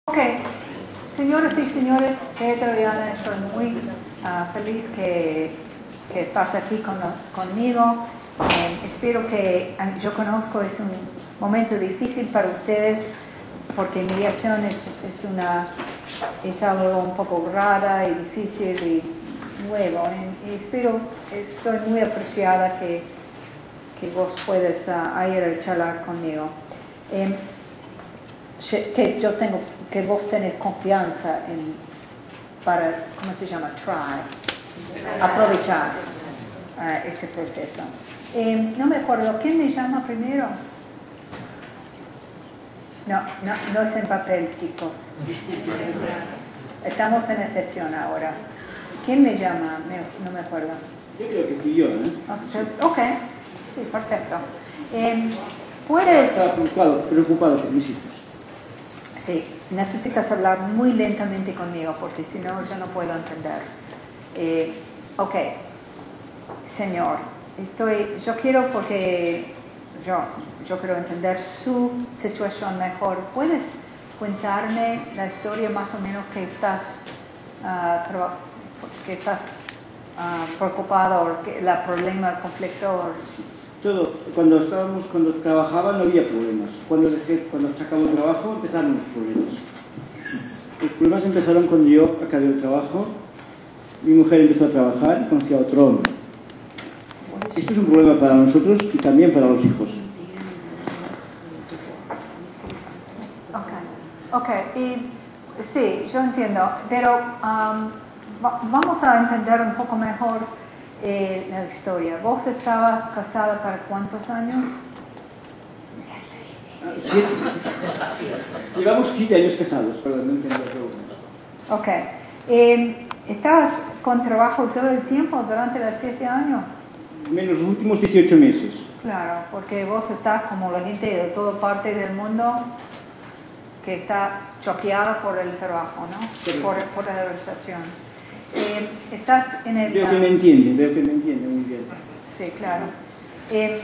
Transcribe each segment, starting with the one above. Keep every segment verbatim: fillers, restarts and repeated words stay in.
Ok, señoras y señores, Pedro y Ana, estoy muy uh, feliz que, que estás aquí con, conmigo. Eh, espero que, yo conozco, es un momento difícil para ustedes porque mediación es, es, una, es algo un poco rara y difícil y nuevo. Y, y espero, estoy muy apreciada que, que vos puedas uh, ir a charlar conmigo. Eh, que yo tengo, que vos tenés confianza en, para, ¿cómo se llama? Try, aprovechar uh, este proceso. Eh, no me acuerdo, ¿quién me llama primero? No, no, no es en papel, chicos. Estamos en excepción ahora. ¿Quién me llama? Me, no me acuerdo. Yo creo que fui yo, ¿eh? Ok, sí, perfecto. Eh, ¿Puedes...? Estaba preocupado, preocupado por mis hijos. Sí, necesitas hablar muy lentamente conmigo porque si no yo no puedo entender. Eh, ok, señor, estoy, yo quiero porque yo, yo quiero entender su situación mejor. ¿Puedes contarme la historia más o menos que estás, uh, que estás uh, preocupado o que la problema, el conflicto? O... Todo, cuando estábamos, cuando trabajaba no había problemas. Cuando dejé, cuando sacaba el trabajo empezaron los problemas. Los problemas empezaron cuando yo acabé el trabajo, mi mujer empezó a trabajar y conocí a otro hombre. Esto es un problema para nosotros y también para los hijos. Ok, ok, y sí, yo entiendo, pero um, va, vamos a entender un poco mejor Eh, la historia. ¿Vos estabas casada para cuántos años? Siete. Llevamos siete años casados, perdón, no entiendo la pregunta. Ok. Eh, ¿Estabas con trabajo todo el tiempo durante los siete años? Menos los últimos dieciocho meses. Claro, porque vos estás como la gente de toda parte del mundo que está choqueada por el trabajo, ¿no? Por, por la organización. Eh, estás en el... Veo que me entiende, veo que me entiende muy bien. Sí, claro. Eh,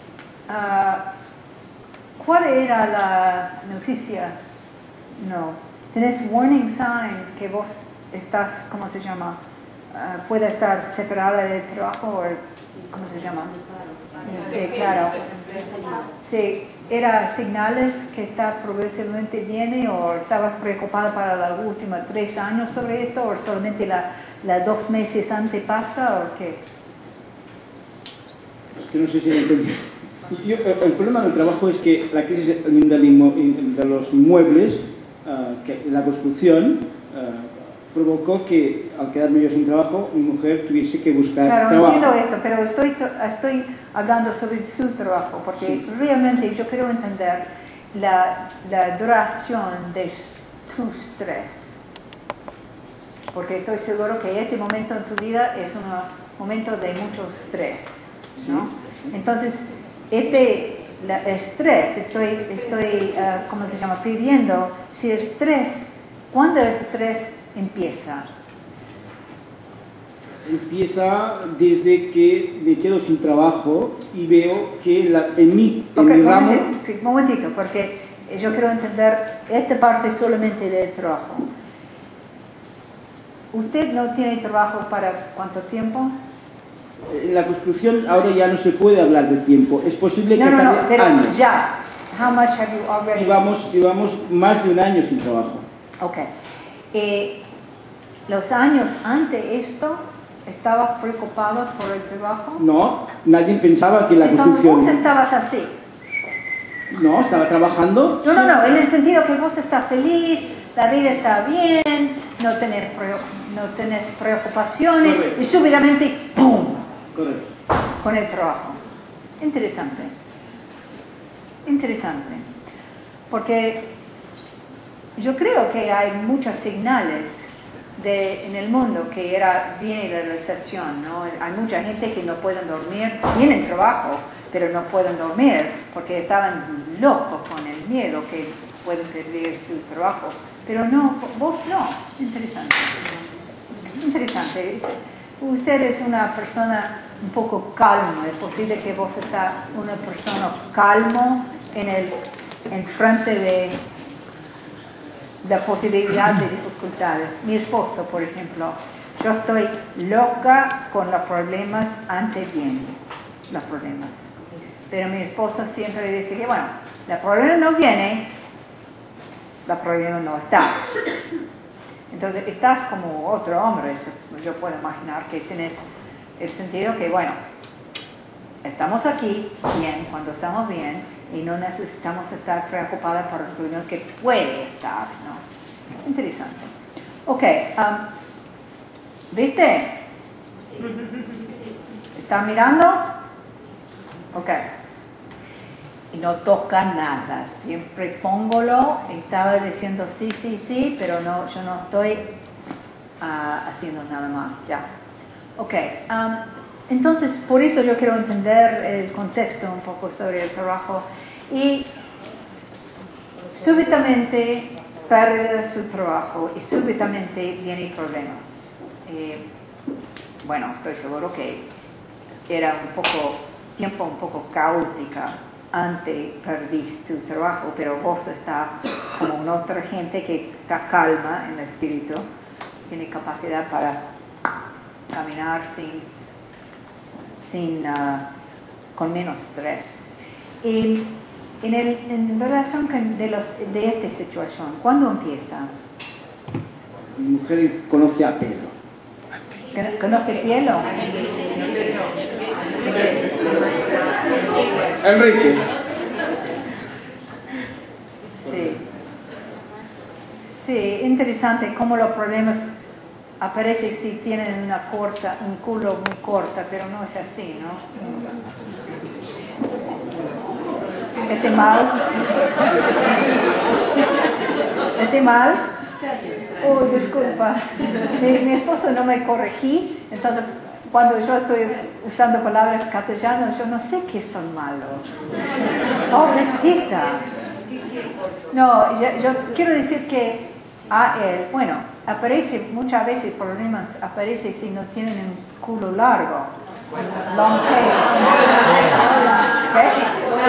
uh, ¿Cuál era la noticia? No. ¿Tenés warning signs que vos estás, ¿cómo se llama? Uh, puede estar separada del trabajo o, ¿cómo se llama? Sí, claro. Sí, ¿era señales que está progresivamente bien o estabas preocupada para los últimos tres años sobre esto o solamente la, la dos meses antes pasa o qué? Es que no sé si lo entendí. Yo, el problema del trabajo es que la crisis de los muebles, uh, que la construcción, uh, provocó que al quedarme yo sin trabajo, mi mujer tuviese que buscar claro, trabajo. Claro, entiendo esto, pero estoy, estoy hablando sobre su trabajo, porque sí. Realmente yo quiero entender la, la duración de tu estrés. Porque estoy seguro que este momento en tu vida es un momento de mucho estrés, ¿no? Sí. Entonces, este la, estrés, estoy, estoy uh, ¿cómo se llama? Pidiendo si el estrés, ¿cuándo el estrés empieza? Empieza desde que me quedo sin trabajo y veo que la, en mí, en okay, mi ramo... Sí, un momentito, porque yo quiero entender esta parte solamente del trabajo. ¿Usted no tiene trabajo para cuánto tiempo? En la construcción ahora ya no se puede hablar de tiempo. Es posible que no, no, no, acabe pero años. Ya. How much have you already... Llevamos, llevamos más de un año sin trabajo. Ok. Eh, ¿Los años antes de esto estabas preocupado por el trabajo? No, nadie pensaba que la Entonces, construcción... vos estabas así. No, estaba trabajando. No, no, no, en el sentido que vos estás feliz, la vida está bien, no tenés, no tenés preocupaciones. Correcto. Y súbitamente, ¡pum! Correcto. Con el trabajo. Interesante. Interesante. Porque yo creo que hay muchas señales de, en el mundo que era viene la recesión, ¿no? Hay mucha gente que no pueden dormir, tienen trabajo, pero no pueden dormir porque estaban locos con el miedo que pueden perder su trabajo. Pero no, vos no. Interesante. Interesante. Usted es una persona un poco calma. Es posible que vos estás una persona calmo en el en frente de la posibilidad de dificultades. Mi esposo, por ejemplo, yo estoy loca con los problemas antes bien, los problemas. Pero mi esposo siempre dice que, bueno, el problema no viene, el problema no está. Entonces, estás como otro hombre, yo puedo imaginar que tienes el sentido que, bueno, estamos aquí bien, cuando estamos bien, y no necesitamos estar preocupados por los problemas que puede estar, ¿no? Interesante. Ok, um, ¿viste? ¿Están mirando? Ok. Y no toca nada, siempre póngolo, estaba diciendo sí, sí, sí, pero no, yo no estoy uh, haciendo nada más, ya. Ok, um, entonces por eso yo quiero entender el contexto un poco sobre el trabajo y súbitamente pierde su trabajo y súbitamente vienen problemas. Eh, bueno, estoy seguro que era un poco, tiempo un poco caótica. Antes perdiste tu trabajo, pero vos estás como una otra gente que está calma en el espíritu, tiene capacidad para caminar sin, sin, uh, con menos estrés. Y en, el, en relación con de, los, de esta situación, ¿cuándo empieza? Mi mujer conoce a Pedro. ¿Conoce Pedro? Enrique. Sí. Sí, interesante cómo los problemas aparecen si tienen una corta, un culo muy corta, pero no es así, ¿no? ¿Este mal? ¿Este mal? Oh, disculpa. Mi, mi esposo no me corregí, entonces cuando yo estoy usando palabras castellanas, yo no sé qué son malos. Pobrecita. No, yo, yo quiero decir que a él, bueno, aparece muchas veces problemas, aparece si no tienen un culo largo. Long tail. ¿Qué?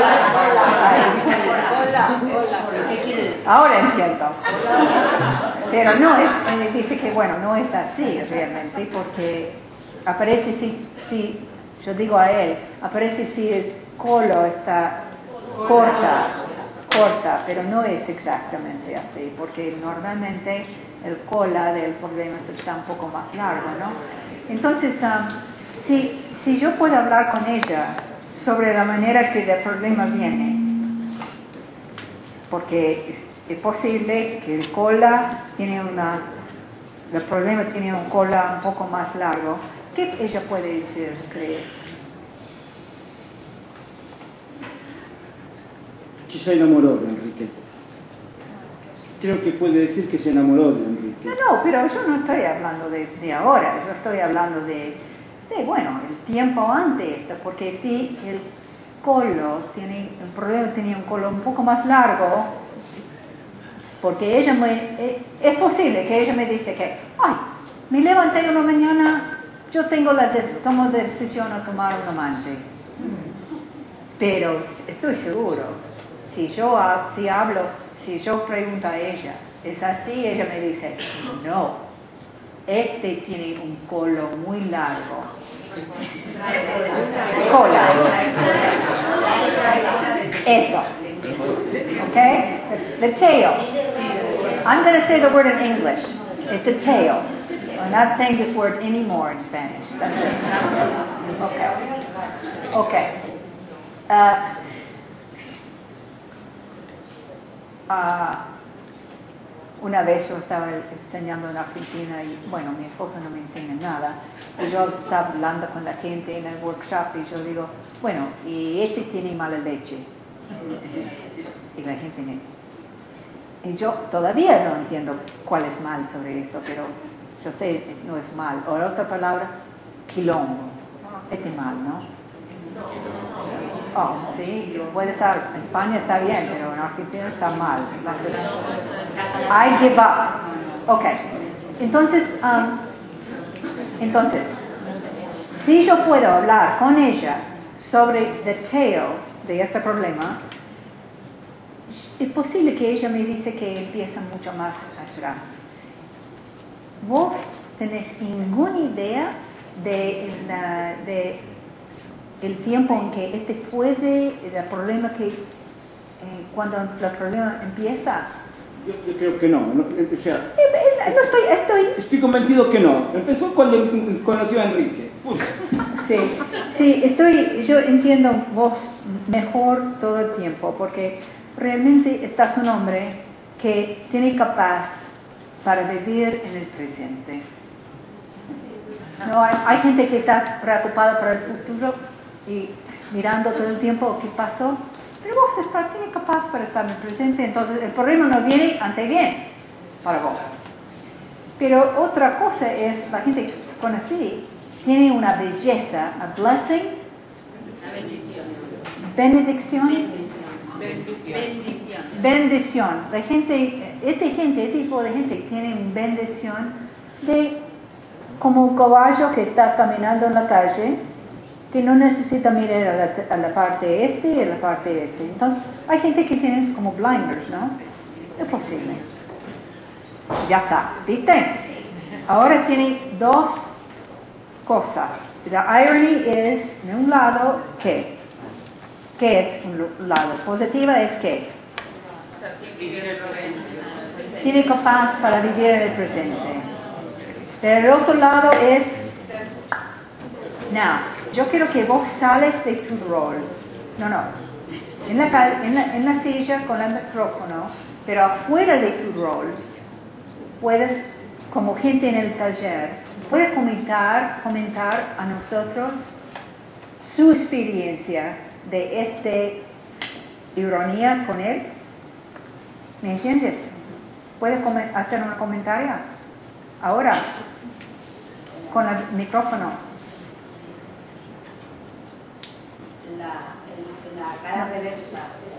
Hola, hola, ¿qué quiere decir? Ahora entiendo. Pero no, es, eh, dice que bueno, no es así realmente, porque aparece si, si, yo digo a él, aparece si el colo está corta, corta, pero no es exactamente así, porque normalmente el cola del problema está un poco más largo, ¿no? Entonces, um, si, si yo puedo hablar con ella sobre la manera que el problema viene, porque es, es posible que el cola tiene una, el problema tiene un cola un poco más largo, ¿qué ella puede decir, crees? Que se enamoró de Enrique. Creo que puede decir que se enamoró de Enrique. No, no, pero yo no estoy hablando de, de ahora, yo estoy hablando de, de, bueno, el tiempo antes, porque si el colo tiene, el problema tenía un colo un poco más largo, porque ella me, es posible que ella me dice que, ay, me levanté una mañana, yo tengo la tomo la decisión de tomar un amante. Pero estoy seguro, si yo si hablo, si yo pregunto a ella, ¿es así? Ella me dice, no, este tiene un colo muy largo. Cola. Eso. Okay? The tail. I'm going to say the word in English. It's a tail. I'm not saying this word anymore in Spanish. That's it. Okay. Okay. Uh, uh, una vez yo estaba enseñando en Argentina y, bueno, mi esposo no me enseña nada. Y yo estaba hablando con la gente en el workshop y yo digo, bueno, y este tiene mala leche. Y la gente me... Y yo todavía no entiendo cuál es mal sobre esto, pero yo sé que no es mal. O la otra palabra, quilombo. Este mal, ¿no? Oh, sí, puede ser, en España está bien, pero en Argentina está mal. Entonces, I give up. Ok, entonces, um, entonces, si yo puedo hablar con ella sobre the tail de este problema, es posible que ella me dice que empieza mucho más atrás. ¿Vos tenés ninguna idea de, la, de el tiempo en que este puede, el problema que, eh, cuando el problema empieza? Yo, yo creo que no. no o sea, no estoy, estoy... estoy convencido que no. Empezó cuando conoció a Enrique. Sí, sí, estoy, yo entiendo vos mejor todo el tiempo, porque realmente estás un hombre que tiene capaz para vivir en el presente. No, hay, hay gente que está preocupada por el futuro y mirando todo el tiempo qué pasó, pero vos estás, tiene capaz para estar en el presente, entonces el problema no viene ante bien para vos. Pero otra cosa es, la gente que se conoce tiene una belleza, a blessing, bendición, bendición, bendición. La gente, esta gente, este tipo de gente tiene una bendición de como un caballo que está caminando en la calle, que no necesita mirar a la, a la parte este y a la parte este. Entonces, hay gente que tiene como blinders, ¿no? Es posible. Ya está, ¿viste? Ahora tiene dos cosas. La irony es, de un lado, ¿qué? ¿Qué es un lado? Positiva es ¿qué? Tiene capaz para vivir en el presente. Pero el otro lado es, no, yo quiero que vos sales de tu rol. No, no. En la, en la, en la silla con el micrófono, pero afuera de tu rol, puedes, como gente en el taller, puede comentar, comentar a nosotros su experiencia de esta ironía con él. ¿Me entiendes? ¿Puede hacer un comentario? Ahora, con el micrófono. La, la cara reversa.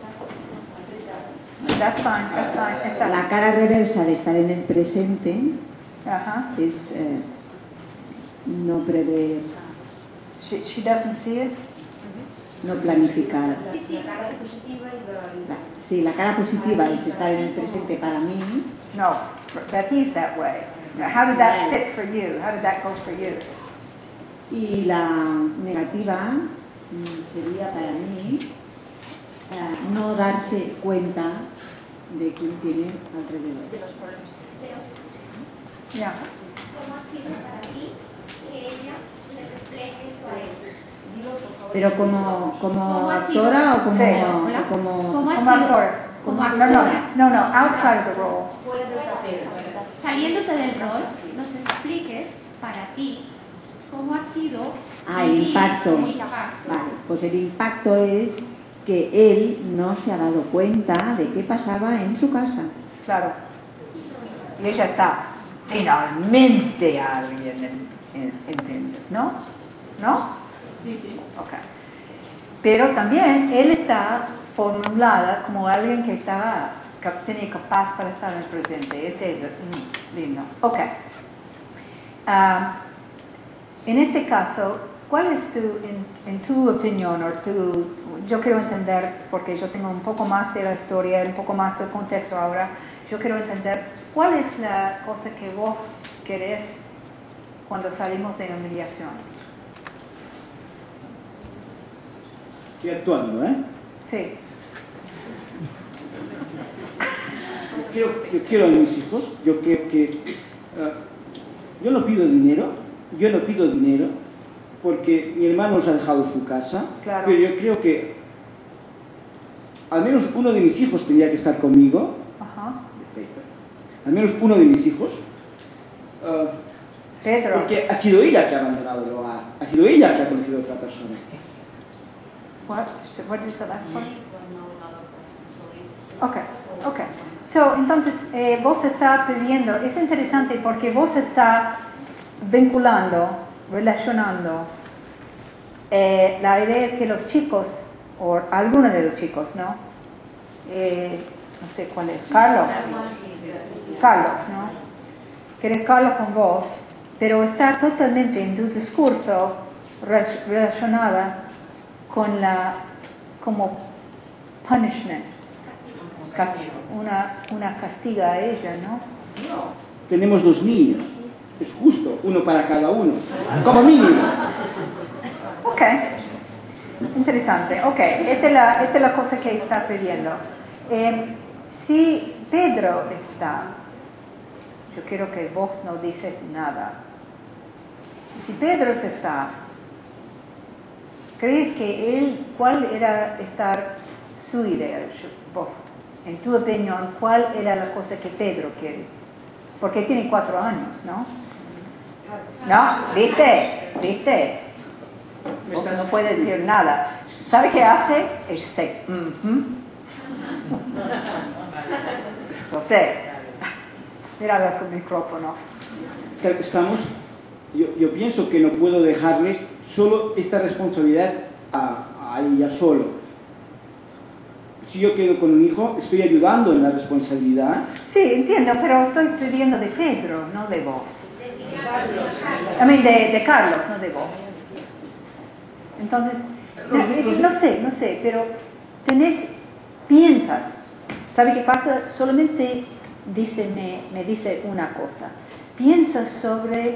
That's fine, that's fine. Está. La cara reversa de estar en el presente Ajá. es eh, no prever, She, she doesn't see it? no planificar. Sí, sí, la cara positiva y la... La, sí, la cara positiva es estar en el presente para mí. No, but he's that way. How did that fit for you? How did that go for you? Y la negativa mm, sería para mí eh, no darse cuenta de quién tiene alrededor. de los problemas. Yeah. ¿Cómo ha sido para ti que ella le refleje eso a él? Pero como, como ¿Cómo ha sido? actora o como, Sí. o como, ¿Cómo ha Como sido? actor. Como No, no, actora. no, no, outside of the role. Fuera del papel. Saliéndose del rol, nos expliques para ti cómo ha sido Ah, el vivir impacto. como incapaz. Vale, pues el impacto es que él no se ha dado cuenta de qué pasaba en su casa. Claro. Y ella está. Finalmente alguien entiendes, ¿no? ¿No? Sí, sí. Ok. Pero también él está formulada como alguien que estaba, que tenía capaz para estar en el presente. Este es mm, lindo. Ok. Ah, en este caso, ¿cuál es tu, en, en tu opinión, o tu, yo quiero entender, porque yo tengo un poco más de la historia, un poco más del contexto ahora, yo quiero entender cuál es la cosa que vos querés cuando salimos de la mediación? Estoy actuando, ¿eh? Sí. Quiero, yo quiero a mis hijos, yo creo que... Uh, yo no pido dinero, yo no pido dinero, porque mi hermano nos ha dejado su casa, Claro. pero yo creo que al menos uno de mis hijos tendría que estar conmigo, Ajá. al menos uno de mis hijos, uh, Pedro. porque ha sido ella que ha abandonado el hogar, ha sido ella que ha conocido a otra persona. What? What is the last part? Okay, okay. So, entonces, eh, vos está pidiendo, es interesante porque vos está vinculando, relacionando eh, la idea de que los chicos, o algunos de los chicos, ¿no? Eh, no sé cuál es, Carlos. Carlos, ¿no? Querés Carlos con vos, pero está totalmente en tu discurso re relacionada con la, como punishment, Ca- Una, una castiga a ella, ¿no? Tenemos dos niños. Es justo, uno para cada uno. Como mínimo. Ok. Interesante. Ok, esta es la, esta es la cosa que está pidiendo. Eh, si Pedro está, yo quiero que vos no dices nada. Si Pedro está, ¿crees que él, cuál era estar su idea? Vos, en tu opinión, ¿cuál era la cosa que Pedro quiere? Porque tiene cuatro años, ¿no? No, ¿viste? ¿Viste? Vos no puede decir nada. ¿Sabe qué hace? Ella dice, mm-hmm. Yo sé. Mira tu micrófono. Estamos, yo, yo pienso que no puedo dejarles solo esta responsabilidad a, a ella solo. Si yo quedo con un hijo, estoy ayudando en la responsabilidad. Sí, entiendo, pero estoy pidiendo de Pedro, no de vos. I mean, de, de Carlos, no de vos. Entonces, no, no sé, no sé, pero tenés, piensas, ¿sabe qué pasa? Solamente dice, me, me dice una cosa. Piensas sobre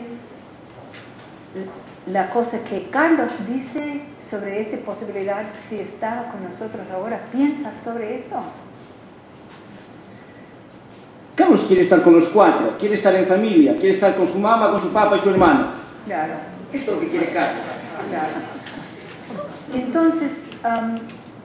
la cosa que Carlos dice sobre esta posibilidad, si está con nosotros ahora, piensas sobre esto. Carlos quiere estar con los cuatro, quiere estar en familia, quiere estar con su mamá, con su papá y su hermano. Claro. Esto es lo que quiere Carlos. Claro. Entonces, um,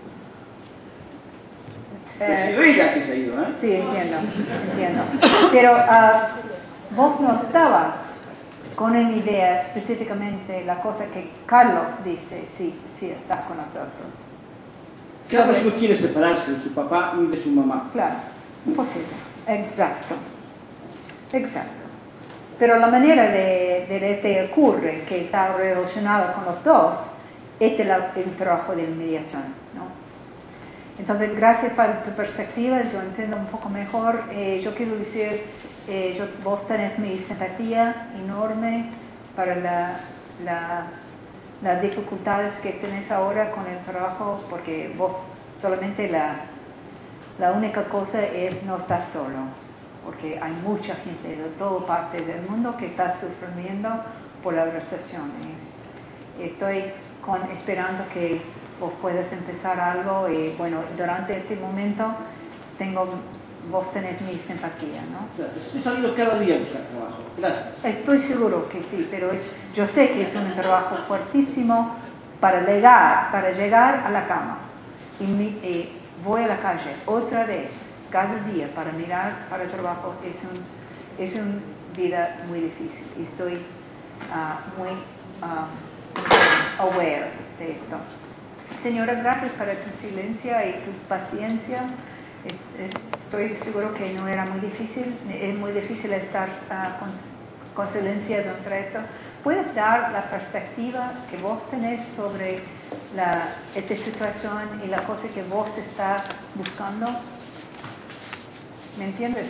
Ha sido ella que se ha ido, ¿eh? sí, entiendo, entiendo. Pero uh, vos no estabas con una idea específicamente la cosa que Carlos dice si, si estás con nosotros. Carlos no quiere separarse de su papá ni de su mamá. Claro, imposible. Exacto. Exacto. Pero la manera de, de este ocurre, que está relacionada con los dos, este es la, el trabajo de mediación, ¿no? Entonces, gracias por tu perspectiva, yo entiendo un poco mejor. Eh, yo quiero decir, eh, yo, vos tenés mi simpatía enorme para la, la, las dificultades que tenés ahora con el trabajo, porque vos solamente la, la única cosa es no estar solo, porque hay mucha gente de toda parte del mundo que está sufriendo por la recesión. ¿eh? Estoy con, esperando que vos puedas empezar algo y bueno, durante este momento tengo, vos tenés mi simpatía, ¿no? Gracias. Estoy saliendo cada día a buscar trabajo. Gracias. Estoy seguro que sí, pero es, yo sé que es un trabajo fuertísimo para llegar, para llegar a la cama. Y, mi, y voy a la calle otra vez, cada día, para mirar para el trabajo. Es un, es una vida muy difícil y estoy uh, muy uh, aware de esto. Señora, gracias para tu silencio y tu paciencia. Es, es, estoy seguro que no era muy difícil, es muy difícil estar uh, con, con silencio durante esto. ¿Puedes dar la perspectiva que vos tenés sobre la, esta situación y la cosa que vos estás buscando? ¿Me entiendes?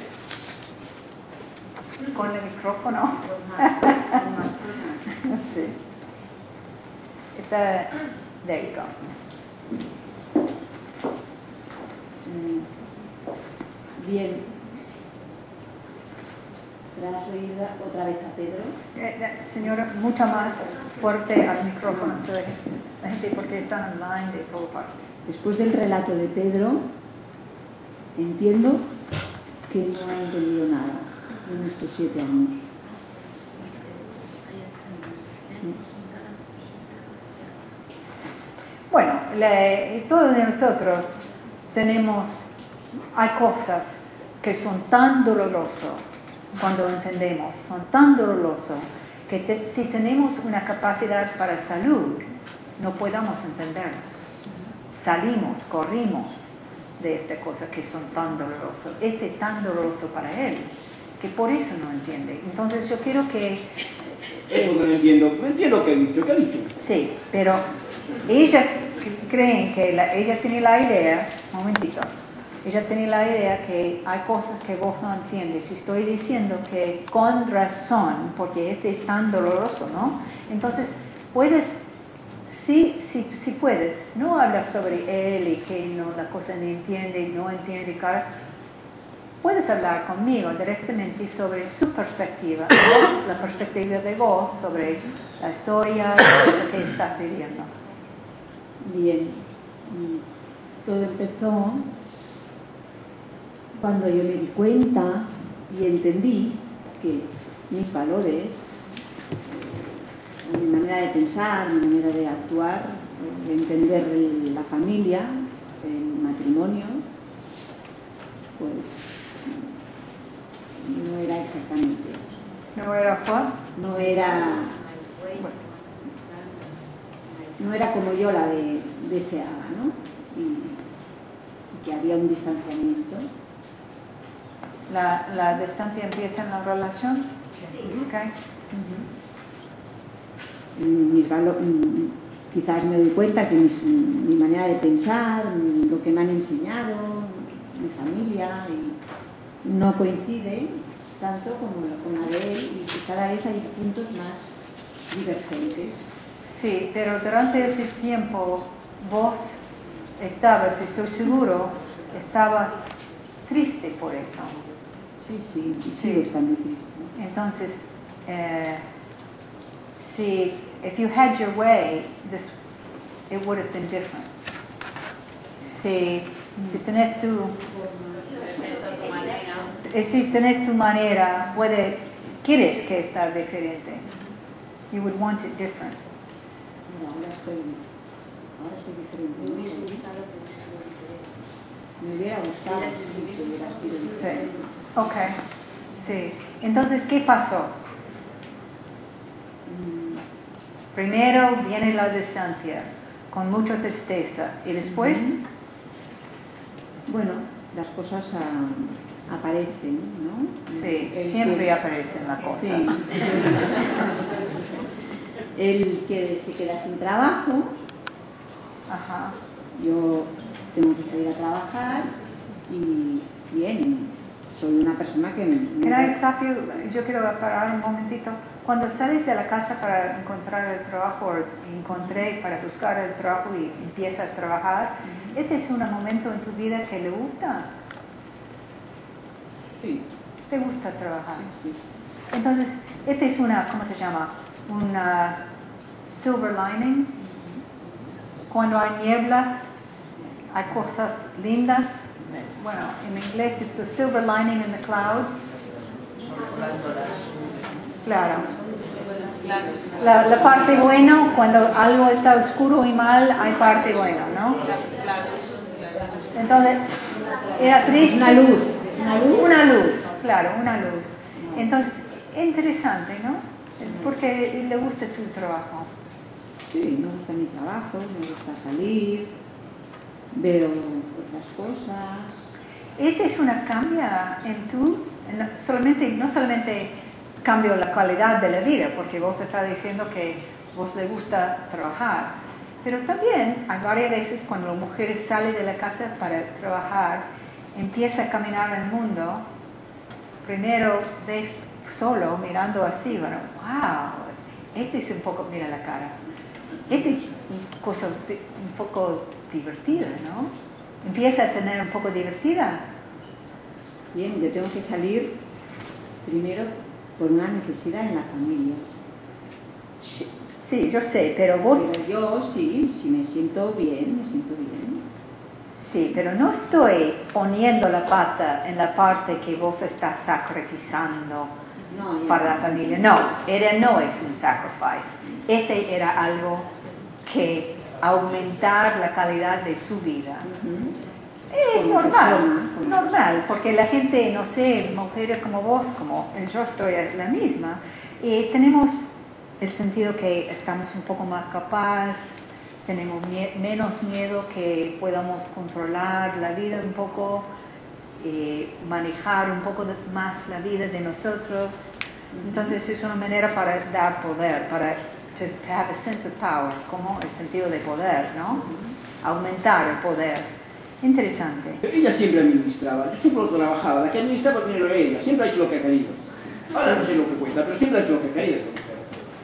Con el micrófono. Sí. Está, there you go. Bien. ¿Darás oída otra vez a Pedro? Eh, eh, señora, mucho más fuerte al micrófono, so de la gente porque están online de todas partes. Después del relato de Pedro, entiendo que no ha entendido nada en estos siete años. Bueno, la, todos nosotros tenemos, hay cosas que son tan dolorosas cuando entendemos, son tan dolorosos que te, si tenemos una capacidad para salud, no podamos entenderlas. Salimos, corrimos de esta cosa que son tan dolorosas. Este es tan doloroso para él, que por eso no entiende. Entonces yo quiero que... Eso no entiendo, no entiendo lo que ha dicho, ¿qué ha dicho? Sí, pero ella creen que la, ella tiene la idea, un momentito, ella tiene la idea que hay cosas que vos no entiendes. Y estoy diciendo que con razón, porque este es tan doloroso, ¿no? Entonces, puedes si, si, si puedes, no hablar sobre él y que no, la cosa no entiende, no entiende, cara. Puedes hablar conmigo directamente sobre su perspectiva, la perspectiva de vos sobre la historia, lo que estás viviendo. Bien, todo empezó cuando yo me di cuenta y entendí que mis valores, mi manera de pensar, mi manera de actuar, de entender la familia, el matrimonio, pues no era exactamente. ¿No era Juan? No era, no era como yo la de, deseaba, ¿no? Y, y que había un distanciamiento. La, la distancia empieza en la relación. Sí. Okay. Uh-huh. Mis valo- quizás me doy cuenta que mis, mi manera de pensar, lo que me han enseñado, mi familia, y no coincide tanto como la, con la de él, y que cada vez hay puntos más divergentes. Sí, pero durante ese tiempo vos estabas, estoy seguro, estabas triste por eso. Sí, sí, y Sí. sigo estando triste. Entonces, eh, si if you had your way, this it would have been different. Si, si tenés tu eh, si tenés tu manera, puede quieres que esté diferente. You would want it different. Mira, ahora estoy, ahora estoy diferente. Me hubiese gustado que hubiese sido diferente. Me hubiera gustado que hubiera sido diferente. Sí. Ok. Sí. Entonces, ¿qué pasó? Mm, Primero viene la distancia, con mucha tristeza, y después, Bueno, las cosas ah, aparecen, ¿no? sí, El siempre que- aparecen las cosas. Sí. El que se queda sin trabajo, Ajá. yo tengo que salir a trabajar y bien, soy una persona que... Can I stop you? Yo quiero parar un momentito. Cuando sales de la casa para encontrar el trabajo, o encontré para buscar el trabajo y empiezas a trabajar, ¿este es un momento en tu vida que le gusta? Sí, ¿Te gusta trabajar? sí, sí. Entonces, este es una, ¿cómo se llama? Una silver lining. Cuando hay nieblas, hay cosas lindas. Bueno, en inglés it's a silver lining in the clouds. Claro. La, la parte buena, cuando algo está oscuro y mal, hay parte buena, ¿no? Entonces, era triste. Una luz. Una luz. Una luz, claro, una luz. Entonces, interesante, ¿no? Porque le gusta tu trabajo. Sí, me gusta mi trabajo, me gusta salir, veo otras cosas. Este es una cambia en tu, en la- solamente, no solamente cambio la calidad de la vida, porque vos estás diciendo que vos le gusta trabajar, pero también hay varias veces cuando la mujer sale de la casa para trabajar, empieza a caminar el mundo, primero ves solo mirando así, bueno, wow, este es un poco, mira la cara, este es una cosa di- un poco divertida, ¿no? Empieza a tener un poco divertida. Bien, yo tengo que salir primero por una necesidad en la familia. Sí, yo sé, pero vos... Pero yo sí, sí me siento bien, me siento bien. Sí, pero no estoy poniendo la pata en la parte que vos estás sacrificando No, ya para la no. familia. No, era, no es un sacrifice. Este era algo que aumentar la calidad de su vida. Ujú. Es Como normal, persona, como normal, porque la gente, no sé, mujeres como vos, como yo estoy la misma, y tenemos el sentido que estamos un poco más capaz, tenemos mie- menos miedo que podamos controlar la vida un poco, eh, manejar un poco de- más la vida de nosotros. Entonces es una manera para dar poder, para to, to have a sense of power, como el sentido de poder, ¿no? Aumentar el poder. Interesante. Ella siempre administraba, yo siempre lo trabajaba, la que administraba el dinero era ella, siempre ha hecho lo que ha querido. Ahora no sé lo que cuesta, pero siempre ha hecho lo que ha querido.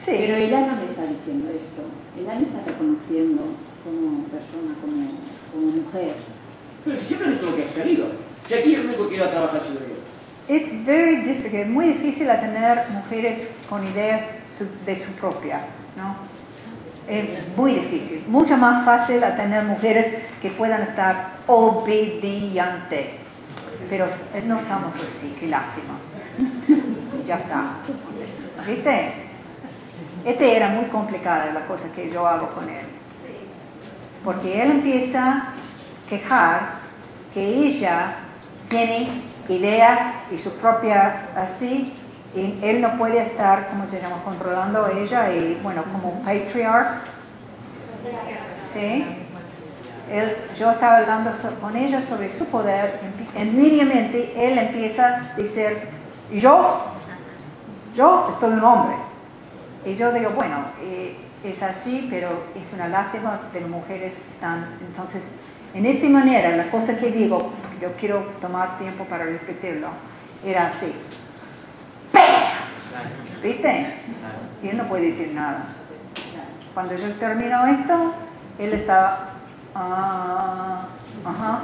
Sí. Pero ella no me está diciendo esto. Ella me está reconociendo como persona, como, como mujer. Pero si siempre es lo que has querido. Si aquí el único que iba a trabajar soy yo. It's very difficult, es muy difícil a tener mujeres con ideas su- de su propia, ¿no? Es muy difícil. Mucho más fácil a tener mujeres que puedan estar obedientes. Pero eh, no somos así, qué lástima. Ya está. ¿Viste? Este era muy complicada la cosa que yo hago con él. Porque él empieza a quejar que ella tiene ideas y su propia así, y él no puede estar, ¿cómo se llama?, controlando a ella, y bueno, como patriarch. ¿Sí? Él, yo estaba hablando so, con ella sobre su poder, y inmediatamente él empieza a decir, yo, yo estoy un hombre. Y yo digo, bueno, eh, es así, pero es una lástima de las mujeres que están, entonces, en esta manera, la cosa que digo, yo quiero tomar tiempo para repetirlo, era así. ¿Viste? Y él no puede decir nada. Cuando yo termino esto, él está, ah, ajá,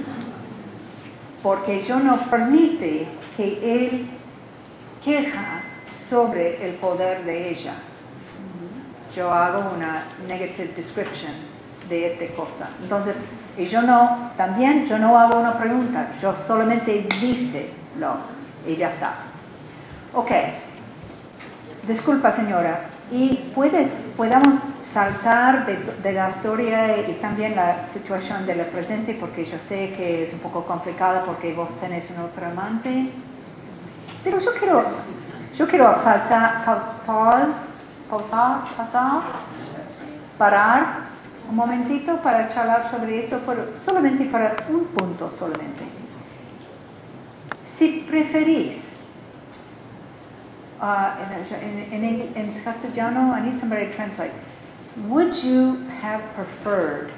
porque yo no permite que él queja sobre el poder de ella. Yo hago una negative description de esta cosa. Entonces, y yo no, también yo no hago una pregunta, yo solamente dice lo y ya está. Ok. Disculpa, señora, y puedes, podamos saltar de, de la historia y también la situación de la presente, porque yo sé que es un poco complicada porque vos tenés un otro amante, pero yo quiero, yo quiero pasar, pause, pausar, pasar, parar un momentito para charlar sobre esto, pero solamente para un punto solamente. Si preferís, Uh, in, in, in, in castellano, I need somebody to translate. Would you have preferred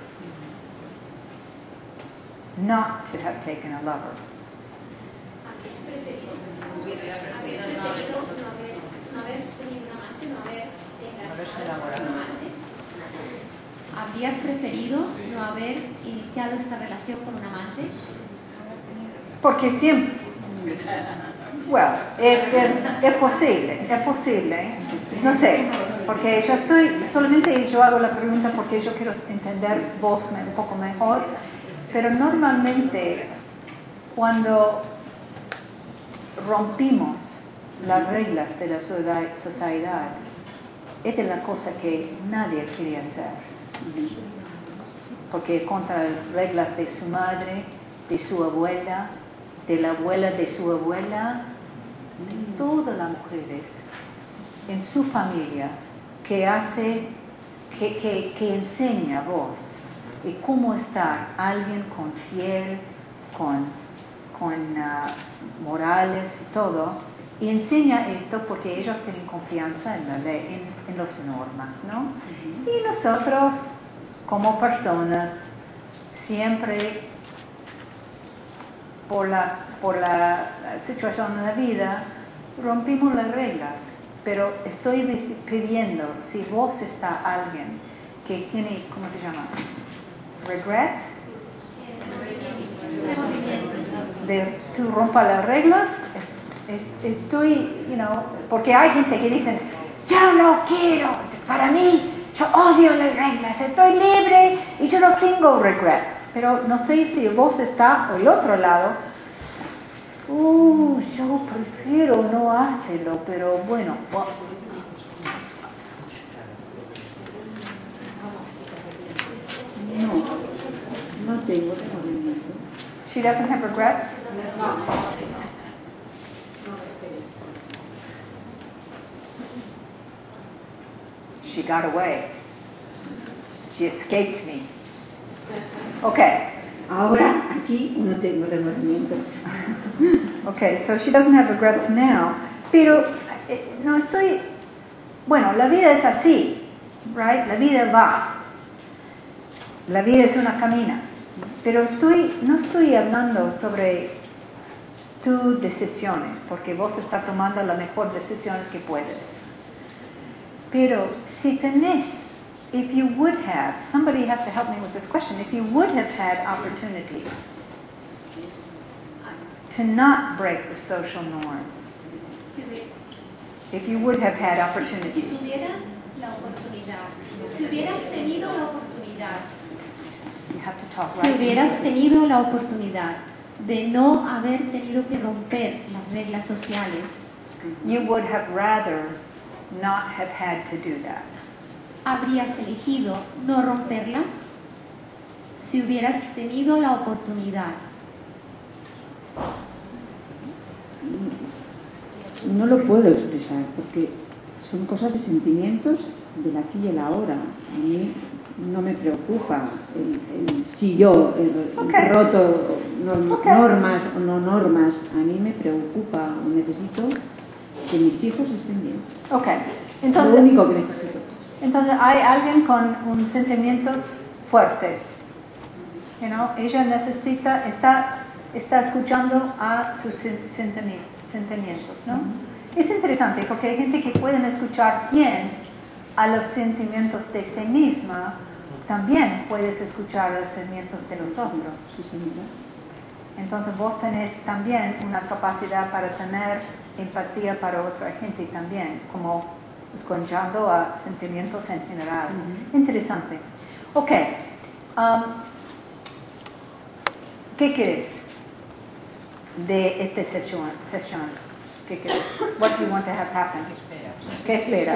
not to have taken a lover? ¿Habrías preferido no haber, no haber tenido un amante, no haber dejado un amante? ¿Habrías preferido no haber iniciado esta relación con un amante? Porque siempre, well, es, es, es posible, es posible, no sé, porque yo estoy, solamente yo hago la pregunta porque yo quiero entender vos un poco mejor, pero normalmente cuando rompimos las reglas de la sociedad, esta es la cosa que nadie quiere hacer, porque contra las reglas de su madre, de su abuela, de la abuela de su abuela, de todas las mujeres en su familia que hace, que, que, que enseña a vos y cómo estar alguien con fiel, con, con uh, morales y todo, y enseña esto porque ellos tienen confianza en la ley, en, en las normas, ¿no? Y nosotros, como personas, siempre por la, por la situación de la vida, rompimos las reglas. Pero estoy pidiendo, si vos está alguien que tiene, ¿cómo se llama? Regret. De tú rompa las reglas, es, es, estoy, you know, porque hay gente que dicen, yo no quiero, para mí, yo odio las reglas, estoy libre y yo no tengo regret. Pero no sé si vos está al otro lado, uh, yo prefiero no hacerlo, pero bueno. Well, no, no tengo remordimiento. She doesn't have regrets? She got away. She escaped me. Okay. Ahora aquí no tengo remordimientos. Okay, so she doesn't have regrets now. Pero eh, no estoy. Bueno, la vida es así, right? La vida va. La vida es una camina. Pero estoy, no estoy hablando sobre tus decisiones, porque vos estás tomando la mejor decisión que puedes. Pero si tenés, if you would have, somebody has to help me with this question, if you would have had opportunity to not break the social norms, Si, hubi- if you would have had si opportunity, tuvieras la oportunidad, si hubieras tenido la oportunidad, you have to talk si right. hubieras tenido la oportunidad de no haber tenido que romper las reglas sociales, You would have rather not have had to do that. ¿habrías elegido no romperlas? Si hubieras tenido la oportunidad. No lo puedo expresar porque son cosas de sentimientos del aquí y el ahora. A mí no me preocupa el, el si yo he Okay. roto norm- Okay. normas o no normas. A mí me preocupa o necesito que mis hijos estén bien. Ok, lo entonces, único que necesito. entonces hay alguien con unos sentimientos fuertes. You know, ella necesita, está, está escuchando a sus sen- sentimi- sentimientos, ¿no? Es interesante porque hay gente que pueden escuchar bien a los sentimientos de sí misma, también puedes escuchar los sentimientos de los otros. Sí, señora. Entonces vos tenés también una capacidad para tener empatía para otra gente también, como escuchando a sentimientos en general. Ujú. Interesante. Ok. um, ¿Qué quieres de esta sesión? sesión? ¿Qué quieres? What do you want to have happen? ¿Qué esperas?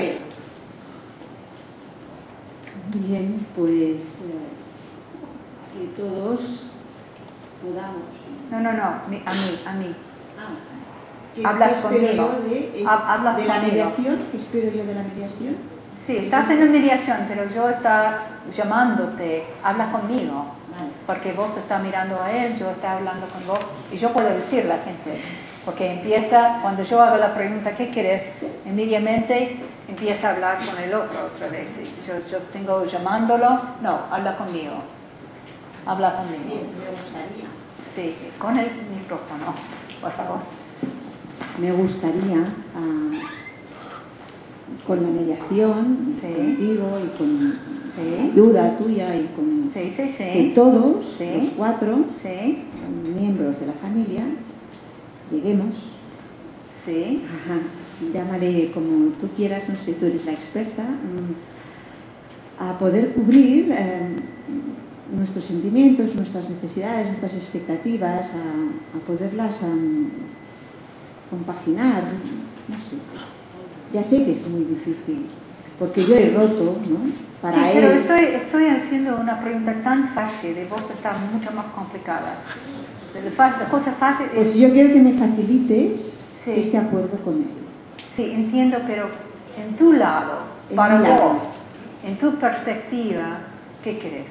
Bien, pues eh, que todos podamos. No, no, no, mi- a mí, a mí. Ah, ¿qué- Hablas qué espero conmigo. yo de, es- Ha- hablas de la conmigo. mediación? ¿Qué espero yo de la mediación? Sí, estás en mediación, pero yo está llamándote, habla conmigo. Vale. Porque vos estás mirando a él, yo estoy hablando con vos, y yo puedo decirle a la gente, porque empieza, cuando yo hago la pregunta, ¿qué quieres? Inmediatamente empieza a hablar con el otro otra vez. Y yo, yo tengo llamándolo, no, habla conmigo, habla conmigo. Bien, me gustaría. Sí, con el micrófono, por favor. Me gustaría, ah, con la mediación, y Sí. contigo y con Sí. ayuda tuya y con Sí, sí, que sí. todos, Sí. los cuatro, Sí, miembros de la familia, lleguemos, sí, ajá, llámale como tú quieras, no sé, tú eres la experta, mm, a poder cubrir eh, nuestros sentimientos, nuestras necesidades, nuestras expectativas, a, a poderlas am, compaginar, no sé. Ya sé que es muy difícil, porque yo he roto, ¿no? Para sí, él. pero estoy, estoy haciendo una pregunta tan fácil y vos estás mucho más complicada. La, fa- la cosa fácil es... Pues yo quiero que me facilites Sí. este acuerdo con él. Sí, entiendo, pero en tu lado, En para mi lado. vos, en tu perspectiva, ¿qué crees?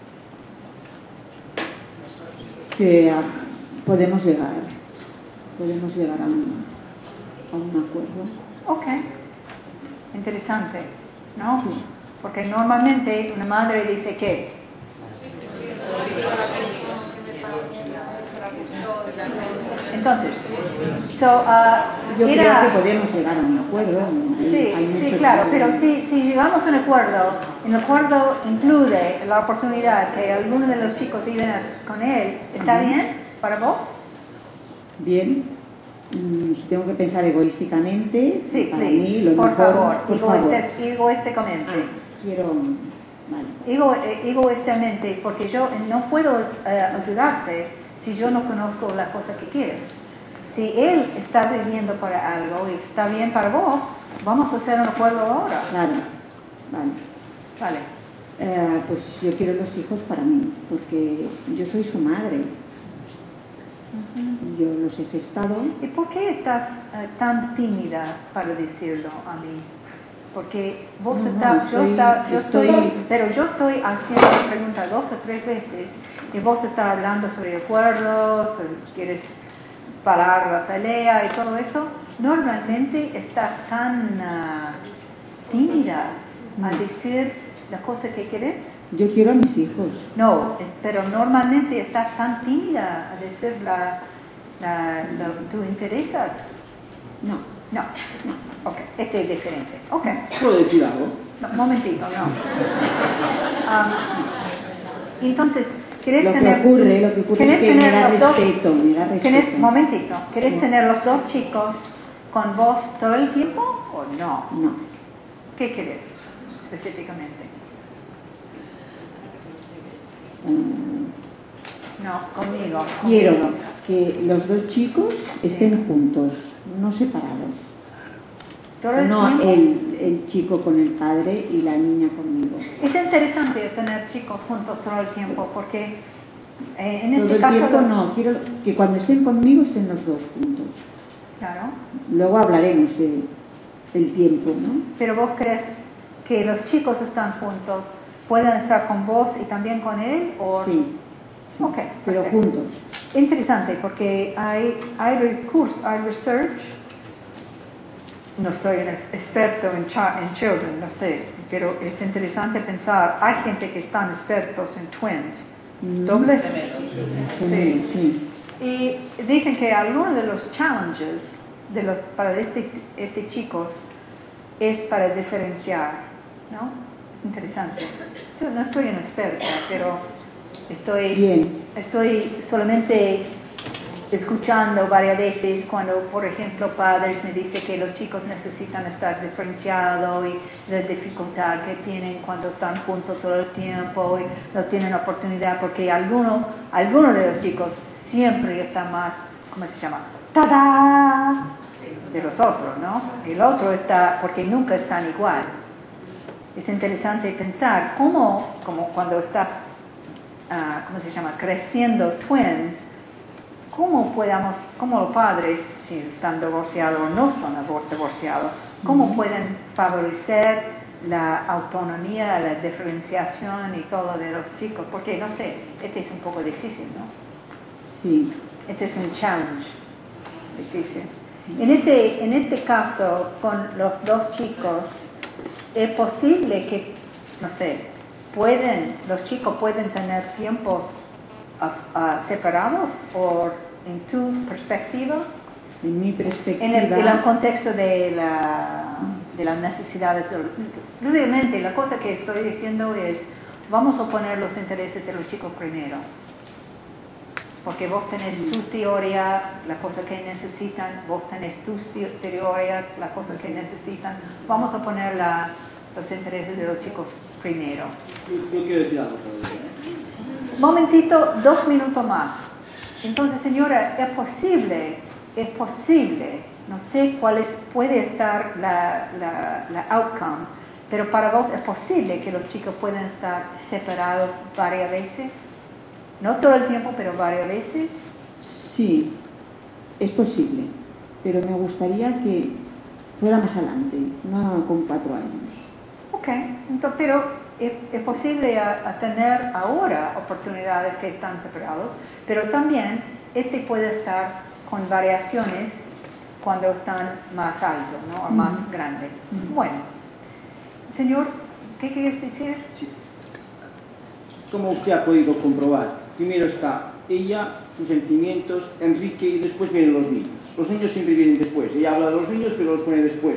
Que ah, podemos llegar, podemos llegar a un, a un acuerdo. Ok, interesante, ¿no? Sí. Porque normalmente una madre dice que entonces, so, uh, Yo era- creo que podemos llegar a un acuerdo. Hay- Sí, hay sí, muchos claro, pero problemas. si, si llegamos a un acuerdo, el acuerdo incluye la oportunidad que alguno de los chicos viven con él, ¿está Ujú. bien para vos? Bien, mm, si tengo que pensar egoísticamente, Sí, para please, mí lo por mejor, favor, por favor. egoíste- egoísticamente. Ah, quiero, vale. Ego- eh, egoístamente, porque yo no puedo eh, ayudarte si yo no conozco las cosas que quieres. Si él está viviendo para algo y está bien para vos, vamos a hacer un acuerdo ahora. Claro, vale. Vale. Eh, pues yo quiero los hijos para mí, porque yo soy su madre. Yo los he gestado. ¿Y por qué estás eh, tan tímida para decirlo a mí? Porque vos No, no, estás, yo, estoy- está- yo estoy, estoy- pero yo estoy haciendo la pregunta dos o tres veces y vos estás hablando sobre acuerdos, o quieres parar la pelea y todo eso. Normalmente estás tan ah, tímida a decir las cosas que querés. Yo quiero a mis hijos. No, es- pero normalmente estás tan tímida a decir la, la, lo- tus intereses. No, No, ok, este es diferente. Ok, ¿Puedo decir algo? no, momentito, no. Um, entonces, ¿querés Lo que tener... ocurre, lo que ocurre es ¿querés que me tener da los dos- respeto, me da ¿querés, respeto. momentito, ¿querés Sí. tener los dos chicos con vos todo el tiempo o no? No. ¿Qué querés específicamente? Mm, No, conmigo. Quiero conmigo. que los dos chicos estén juntos, no separados. ¿Todo el No tiempo? el, el chico con el padre y la niña conmigo. Es interesante tener chicos juntos todo el tiempo porque eh, en Todo este el caso... tiempo los- no, quiero que cuando estén conmigo estén los dos juntos. Claro, Luego hablaremos de, del tiempo, ¿no? pero vos crees que los chicos están juntos, pueden estar con vos y también con él o... Sí, Ok, pero perfecto. juntos. Interesante porque hay, hay recursos, hay research. No soy un experto en, chi- en children, no sé, pero es interesante pensar, hay gente que están expertos en twins, Mm. dobles. Sí, sí. Y dicen que algunos de los challenges de los, para este, este chicos es para diferenciar, ¿no? Es interesante. Yo no soy una experta, pero estoy, Bien. estoy solamente escuchando varias veces cuando, por ejemplo, padres me dicen que los chicos necesitan estar diferenciados y la dificultad que tienen cuando están juntos todo el tiempo y no tienen oportunidad porque algunos algunos de los chicos siempre están más, ¿cómo se llama? ¡Tada! De los otros, ¿no? El otro está, porque nunca están igual. Es interesante pensar cómo, como cuando estás, uh, ¿cómo se llama? Creciendo twins, ¿cómo podamos, cómo los padres, si están divorciados o no están divorciados, cómo pueden favorecer la autonomía, la diferenciación y todo de los chicos? Porque, no sé, este es un poco difícil, ¿no? Sí. Este es un challenge difícil. En este, en este caso, con los dos chicos, es posible que, no sé, pueden, los chicos pueden tener tiempos Uh, uh, separados o en tu perspectiva, En mi perspectiva. en el, en el contexto de, la, de las necesidades. De, realmente la cosa que estoy diciendo es, vamos a poner los intereses de los chicos primero, porque vos tenés tu teoría, la cosa que necesitan, vos tenés tu teoría, la cosa que necesitan, vamos a poner la, los intereses de los chicos primero. Yo, yo quiero decir algo todavía. Momentito, dos minutos más. Entonces, señora, es posible, es posible, no sé cuál es, puede estar la, la, la outcome, pero para vos es posible que los chicos puedan estar separados varias veces, no todo el tiempo, pero varias veces. Sí, es posible, pero me gustaría que fuera más adelante, no con cuatro años. Ok, entonces, pero es, es posible a, a tener ahora oportunidades que están separados, pero también este puede estar con variaciones cuando están más altos, ¿no? O más Uh-huh. grandes. Uh-huh. Bueno, señor, ¿qué quieres decir? Sí. Como usted ha podido comprobar, primero está ella, sus sentimientos, Enrique y después vienen los niños. Los niños siempre vienen después. Ella habla de los niños pero los pone después.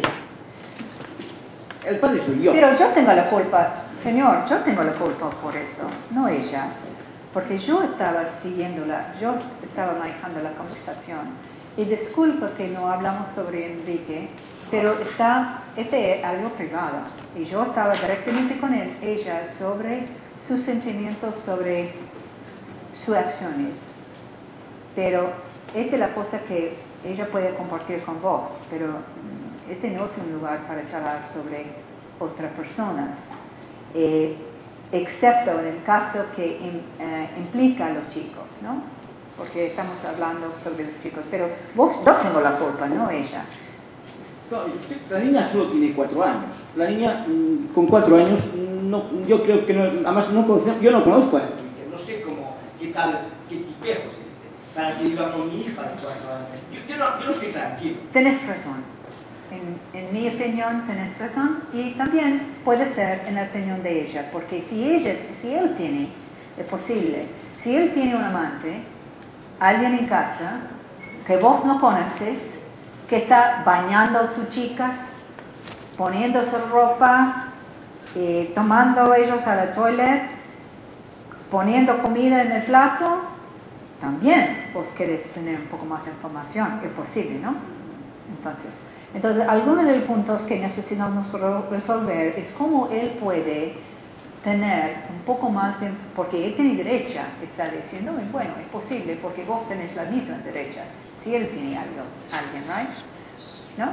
El padre soy yo. Pero yo tengo la culpa, señor, yo tengo la culpa por eso, no ella. Porque yo estaba siguiéndola, yo estaba manejando la conversación. Y disculpa que no hablamos sobre Enrique, pero está, este es algo privado. Y yo estaba directamente con él, ella sobre sus sentimientos, sobre sus acciones. Pero esta es la cosa que ella puede compartir con vos, pero este no es un lugar para charlar sobre otras personas, eh, excepto en el caso que in, eh, implica a los chicos, ¿no? Porque estamos hablando sobre los chicos, pero vos no tengo la culpa, no ella. No, usted, la niña solo tiene cuatro años. La niña mmm, con cuatro años, no, yo creo que no, además no conozco, yo no conozco a Enrique, no sé cómo, qué tal, qué tipejo es este, para que viva con mi hija de cuatro años. Yo, yo, no, yo no estoy tranquilo. Tenés razón. En, en mi opinión tenés razón y también puede ser en la opinión de ella, porque si ella, si él tiene, es posible, si él tiene un amante, alguien en casa que vos no conoces, que que está bañando a sus chicas, poniendo su ropa, eh, tomando ellos a la toilet, poniendo comida en el plato, también vos querés tener un poco más de información, es posible, ¿no? Entonces, entonces algunos de los puntos que necesitamos resolver es cómo él puede tener un poco más, de, porque él tiene derecha, está diciendo, bueno, es posible porque vos tenés la misma derecha, si él tiene algo, alguien, ¿right? ¿No?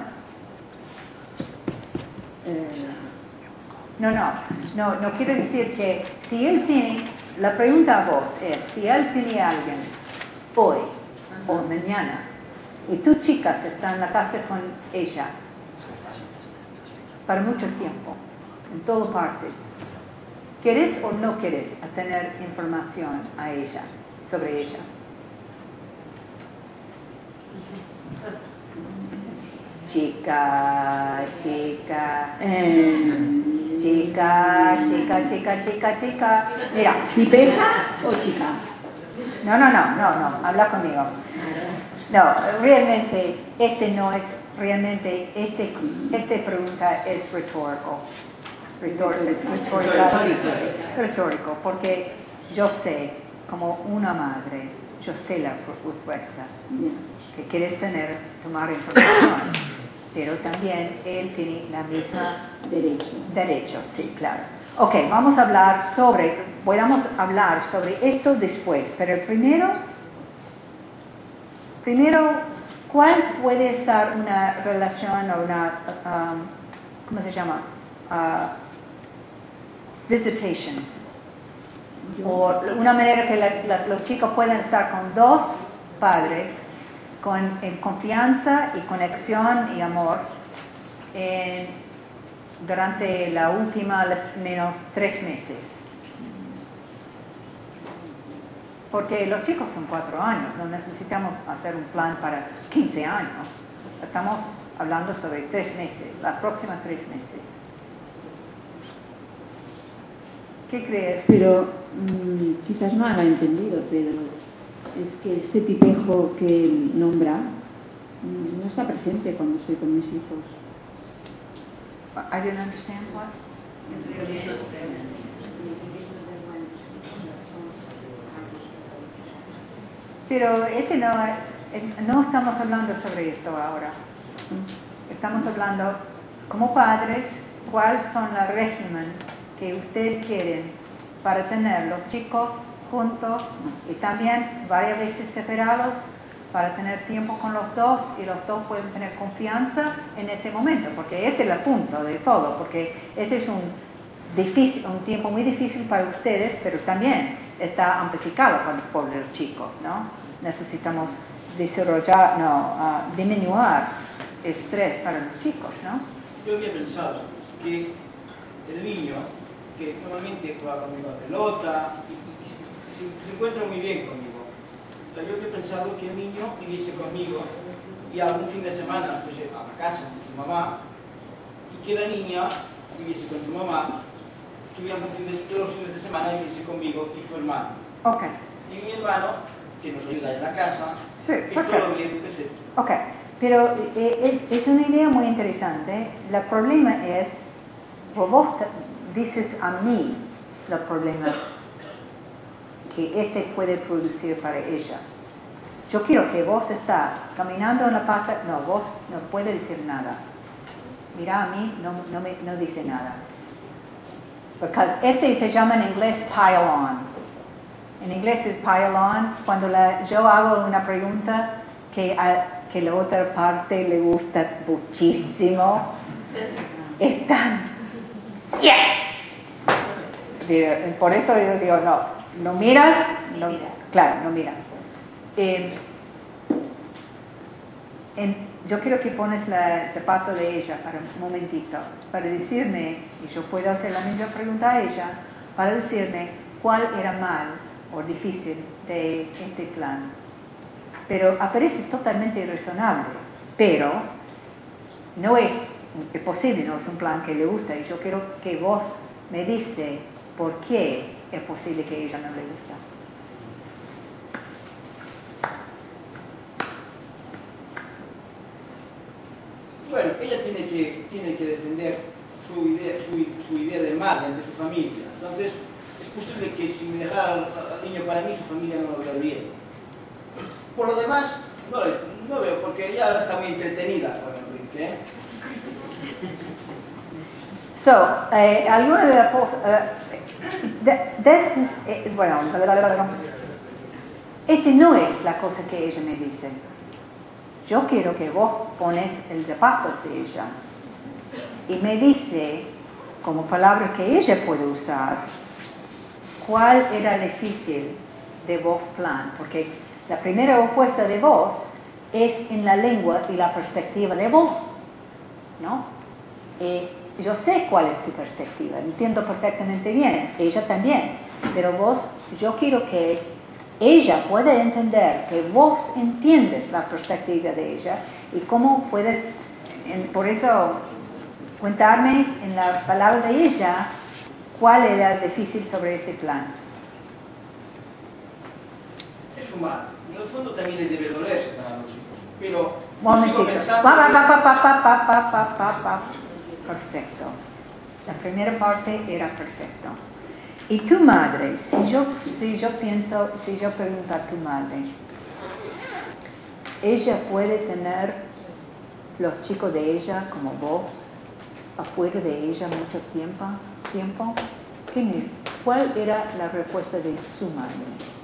Eh, No, no, no, no quiero decir que si él tiene, la pregunta a vos es, si él tiene a alguien hoy o mañana, y tus chicas están en la casa con ella para mucho tiempo, en todas partes, ¿querés o no querés tener información a ella, sobre ella? Chica, chica, eh, chica, chica, chica, chica, chica. Mira, ¿Tipeja o chica? no, no, no, no, no, habla conmigo. No, realmente, este no es, realmente, este, esta pregunta es retórico. Retórico, retórico, retórico, porque yo sé, como una madre, yo sé la respuesta, que quieres tener, tomar información. Pero también él tiene la misma Derecho. derecho, sí, claro. Ok, vamos a hablar sobre, podemos hablar sobre esto después, pero primero, primero, ¿cuál puede estar una relación o una, um, ¿cómo se llama? Uh, visitation. O una manera que la, la, los chicos pueden estar con dos padres con en confianza y conexión y amor en, durante la última menos tres meses. Porque los chicos son cuatro años, no necesitamos hacer un plan para quince años. Estamos hablando sobre tres meses, las próximas tres meses. ¿Qué crees? Pero mmm, quizás no haga entendido, Pedro. Es que este tipejo que él nombra no está presente cuando estoy con mis hijos. I didn't understand what. Pero este no, no estamos hablando sobre esto ahora. Estamos hablando como padres, cuáles son los regímenes que ustedes quieren para tener los chicos juntos y también varias veces separados para tener tiempo con los dos y los dos pueden tener confianza en este momento, porque este es el punto de todo, porque este es un, difícil, un tiempo muy difícil para ustedes, pero también está amplificado por, por los chicos, ¿no? Necesitamos desarrollar, no, uh, disminuir estrés para los chicos, ¿no? Yo había pensado que el niño, que normalmente juega conmigo a pelota, y, y, y se encuentra muy bien conmigo. Yo había pensado que el niño viviese conmigo y algún fin de semana fuese a la casa con su mamá y que la niña viviese con su mamá, que viviese fin de, todos los fines de semana viviese conmigo y su hermano. Ok. Y mi hermano, que nos ayuda en la casa, Sí, es ok. todo bien, perfecto. Ok, pero eh, es una idea muy interesante. El problema es, vos dices a mí el problema que este puede producir para ella. Yo quiero que vos estás caminando en la pasta, no, vos no puede decir nada. Mira a mí, no, no, me, no dice nada. Porque este se llama en inglés pile on. En inglés es pile on. Cuando la, yo hago una pregunta que a que la otra parte le gusta muchísimo, están, yes. Por eso yo digo, no, no miras, no, claro, no miras. Eh, en, yo quiero que pones la, el zapato de ella para un momentito, para decirme, y yo puedo hacer la misma pregunta a ella, para decirme cuál era mal o difícil de este plan. Pero aparece totalmente razonable, pero no es, es posible, no es un plan que le gusta, y yo quiero que vos me dice por qué es posible que a ella no le gusta. ella tiene que, tiene que defender su idea, su, su idea de madre ante su familia. Entonces, es posible que si me dejara al, al niño para mí, su familia no lo vería bien. Por lo demás, no, no veo, porque ella ahora está muy entretenida con Enrique, ¿eh? So, eh, alguna de las cosas, eh, bueno, este no es la cosa que ella me dice. Yo quiero que vos pones el zapato de ella y me dice, como palabra que ella puede usar, cuál era difícil de vos plan, porque la primera opuesta de vos es en la lengua y la perspectiva de vos, ¿no? Eh, yo sé cuál es tu perspectiva, entiendo perfectamente bien, ella también, pero vos, yo quiero que ella pueda entender que vos entiendes la perspectiva de ella y cómo puedes, en, por eso, contarme en la palabra de ella cuál era difícil sobre este plan. Es humano, en el fondo también le debe dolerse para los hijos, pero Un yo sigo momentito. pensando Pa, que- pa, pa, pa, pa, pa, pa, pa, pa, pa. Perfecto. La primera parte era perfecto. Y tu madre, si yo, si yo pienso, si yo pregunto a tu madre, ella puede tener los chicos de ella como vos afuera de ella mucho tiempo, tiempo. ¿Qué me- ¿Cuál era la respuesta de su madre?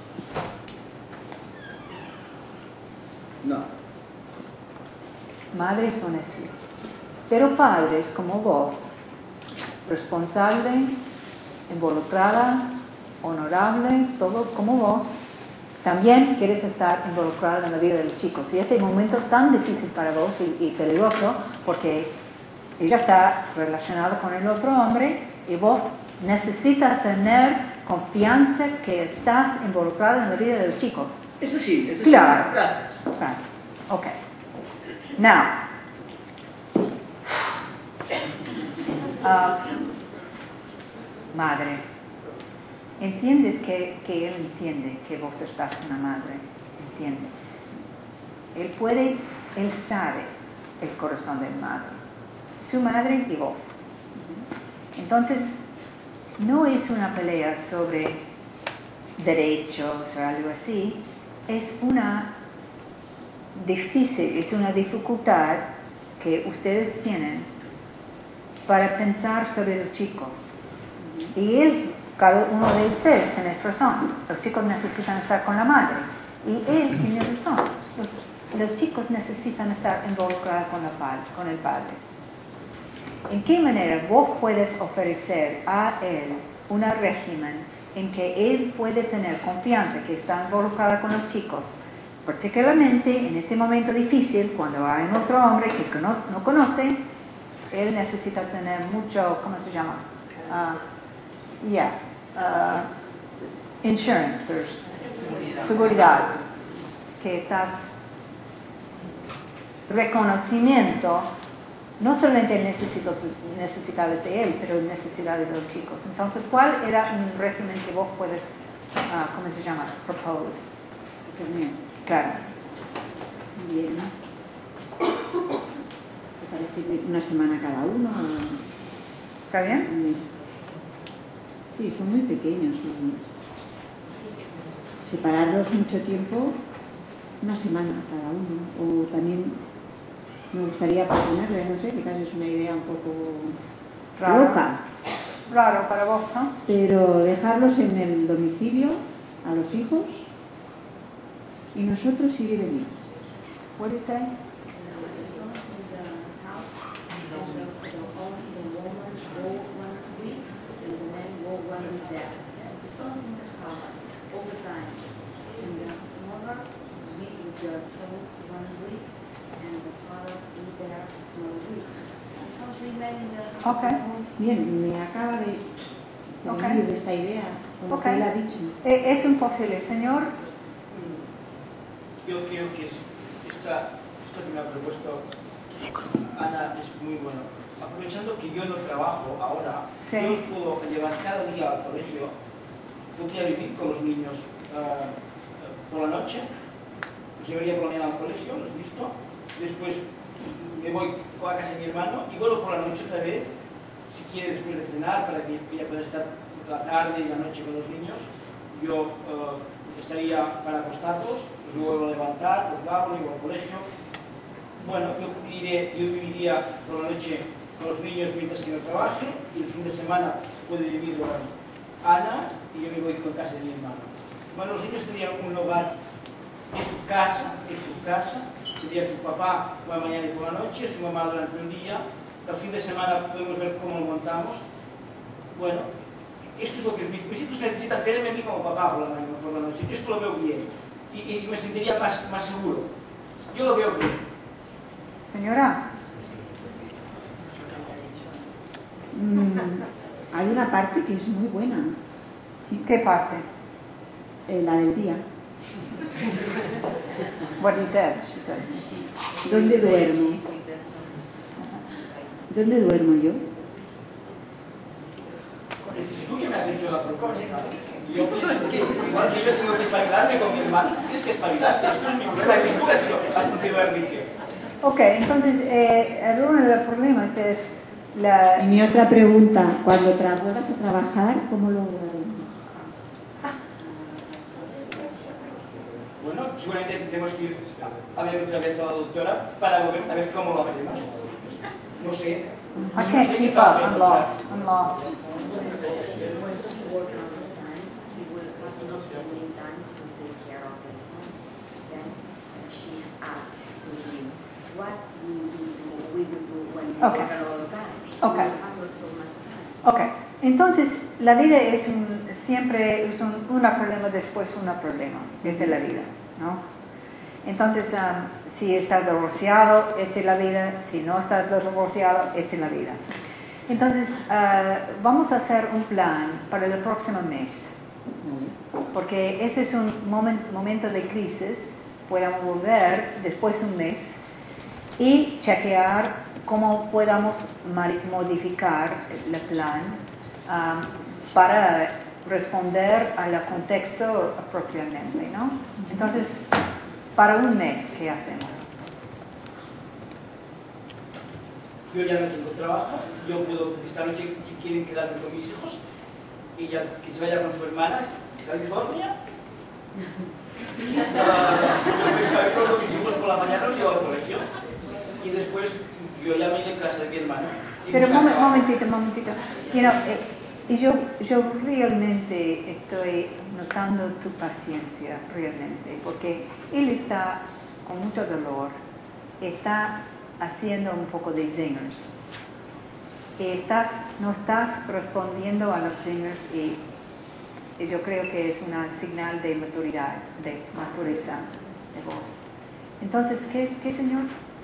No. Madres son así. Pero padres como vos, responsable, involucrada, honorable, todo como vos, también quieres estar involucrada en la vida de los chicos. Y este momento tan difícil para vos y, y peligroso, porque ella está relacionada con el otro hombre y vos necesitas tener confianza que estás involucrada en la vida de los chicos. Eso sí, eso Claro. sí. Gracias. Right. Okay. Now, uh, madre, entiendes que, que él entiende que vos estás una madre, entiendes. Él puede, él sabe el corazón del madre, su madre y vos. Entonces, no es una pelea sobre derechos o algo así, es una difícil, es una dificultad que ustedes tienen para pensar sobre los chicos. Y él, cada uno de ustedes tiene razón. Los chicos necesitan estar con la madre. Y él tiene razón. Los, los chicos necesitan estar involucrados con, la, con el padre. ¿En qué manera vos puedes ofrecer a él un régimen en que él puede tener confianza, que está involucrada con los chicos? Particularmente en este momento difícil, cuando hay un otro hombre que no, no conoce, él necesita tener mucho, ¿cómo se llama? Uh, yeah, uh, insurance, or seguridad, que estás reconocimiento, no solamente necesito, necesidades de él, pero necesidades de los chicos. Entonces, ¿cuál era un régimen que vos puedes, uh, ¿cómo se llama? Propose. Claro. Bien. ¿Te parece una semana cada uno? ¿Está bien? Un mes. Sí, son muy pequeños. Son... Separarlos mucho tiempo, una semana cada uno. O también me gustaría proponerles, no sé, quizás es una idea un poco Raro. loca, Raro para vos, ¿no? pero dejarlos en el domicilio a los hijos y nosotros ir y venir. What do you say? Okay. Bien, me acaba de, de Ok. venir esta idea, como Ok. que él ha dicho. Eh, Es imposible, señor. Yo creo que es, esta, esto que me ha propuesto Ana es muy bueno. Aprovechando que yo no trabajo ahora, Sí. yo os puedo llevar cada día al colegio, podría vivir con los niños ah, por la noche, los llevaría por la mañana al colegio, los visto, después me voy a casa de mi hermano y vuelvo por la noche otra vez, si quiere después de cenar, para que ella pueda estar la tarde y la noche con los niños. Yo uh, estaría para acostarlos, los vuelvo a levantar, los lavo, los llevo al colegio. Bueno, yo, iré, yo viviría por la noche con los niños mientras que no trabaje, y el fin de semana puede vivir con Ana y yo me voy con casa de mi hermano. Bueno, los niños tendrían un hogar en su casa, en su casa, tendría su papá por la mañana y por la noche, su mamá durante el día. El fin de semana podemos ver cómo lo montamos. Bueno, esto es lo que mis, mis hijos necesitan, tenerme a mí como papá por la mañana y por la noche. Yo esto lo veo bien y, y me sentiría más, más seguro. Yo lo veo bien. Señora. Mm, hay una parte que es muy buena. Sí. ¿Qué parte? Eh, la del día. What he said, she said. ¿Dónde duermo? ¿Dónde duermo yo? Es tú que me has hecho la propuesta. Yo pienso que igual que yo tengo que espabilarme con mi hermano, tienes que espabilarte. Esto es mi problema, que tú has sido has conseguido el vicio. Ok, entonces eh, uno de los problemas es la... Y mi otra pregunta, cuando tra vuelvas a trabajar, ¿cómo lo lograremos? Bueno, seguramente tenemos que ir a ver otra vez a la doctora para volver a ver cómo lo hacemos. No sé. I can't keep up, I'm lost, I'm lost. Okay. Okay. Okay. Entonces, la vida es un, siempre es un una problema después un problema, es de la vida, ¿no? Entonces, um, si estás divorciado, esta es la vida. Si no estás divorciado, esta es la vida. Entonces, uh, vamos a hacer un plan para el próximo mes. Porque ese es un moment, momento de crisis. Podamos volver después de un mes y chequear cómo podamos modificar el plan um, para responder al contexto apropiadamente, ¿no? Entonces, para un mes, ¿qué hacemos? Yo ya no tengo trabajo, yo puedo, esta noche, si quieren quedarme con mis hijos, ella que se vaya con su hermana a California. Uh, yo me con mis hijos por la mañana, los llevo al colegio, y después yo ya me iré a casa de mi hermano. Pero un momentito, momentito, momentito. You know, eh, yo, yo realmente estoy notando tu paciencia, realmente, porque él está con mucho dolor, está haciendo un poco de zingers. Estás, no estás respondiendo a los zingers y, y yo creo que es una señal de maturidad, de madureza de vos. Entonces, ¿qué, qué señor?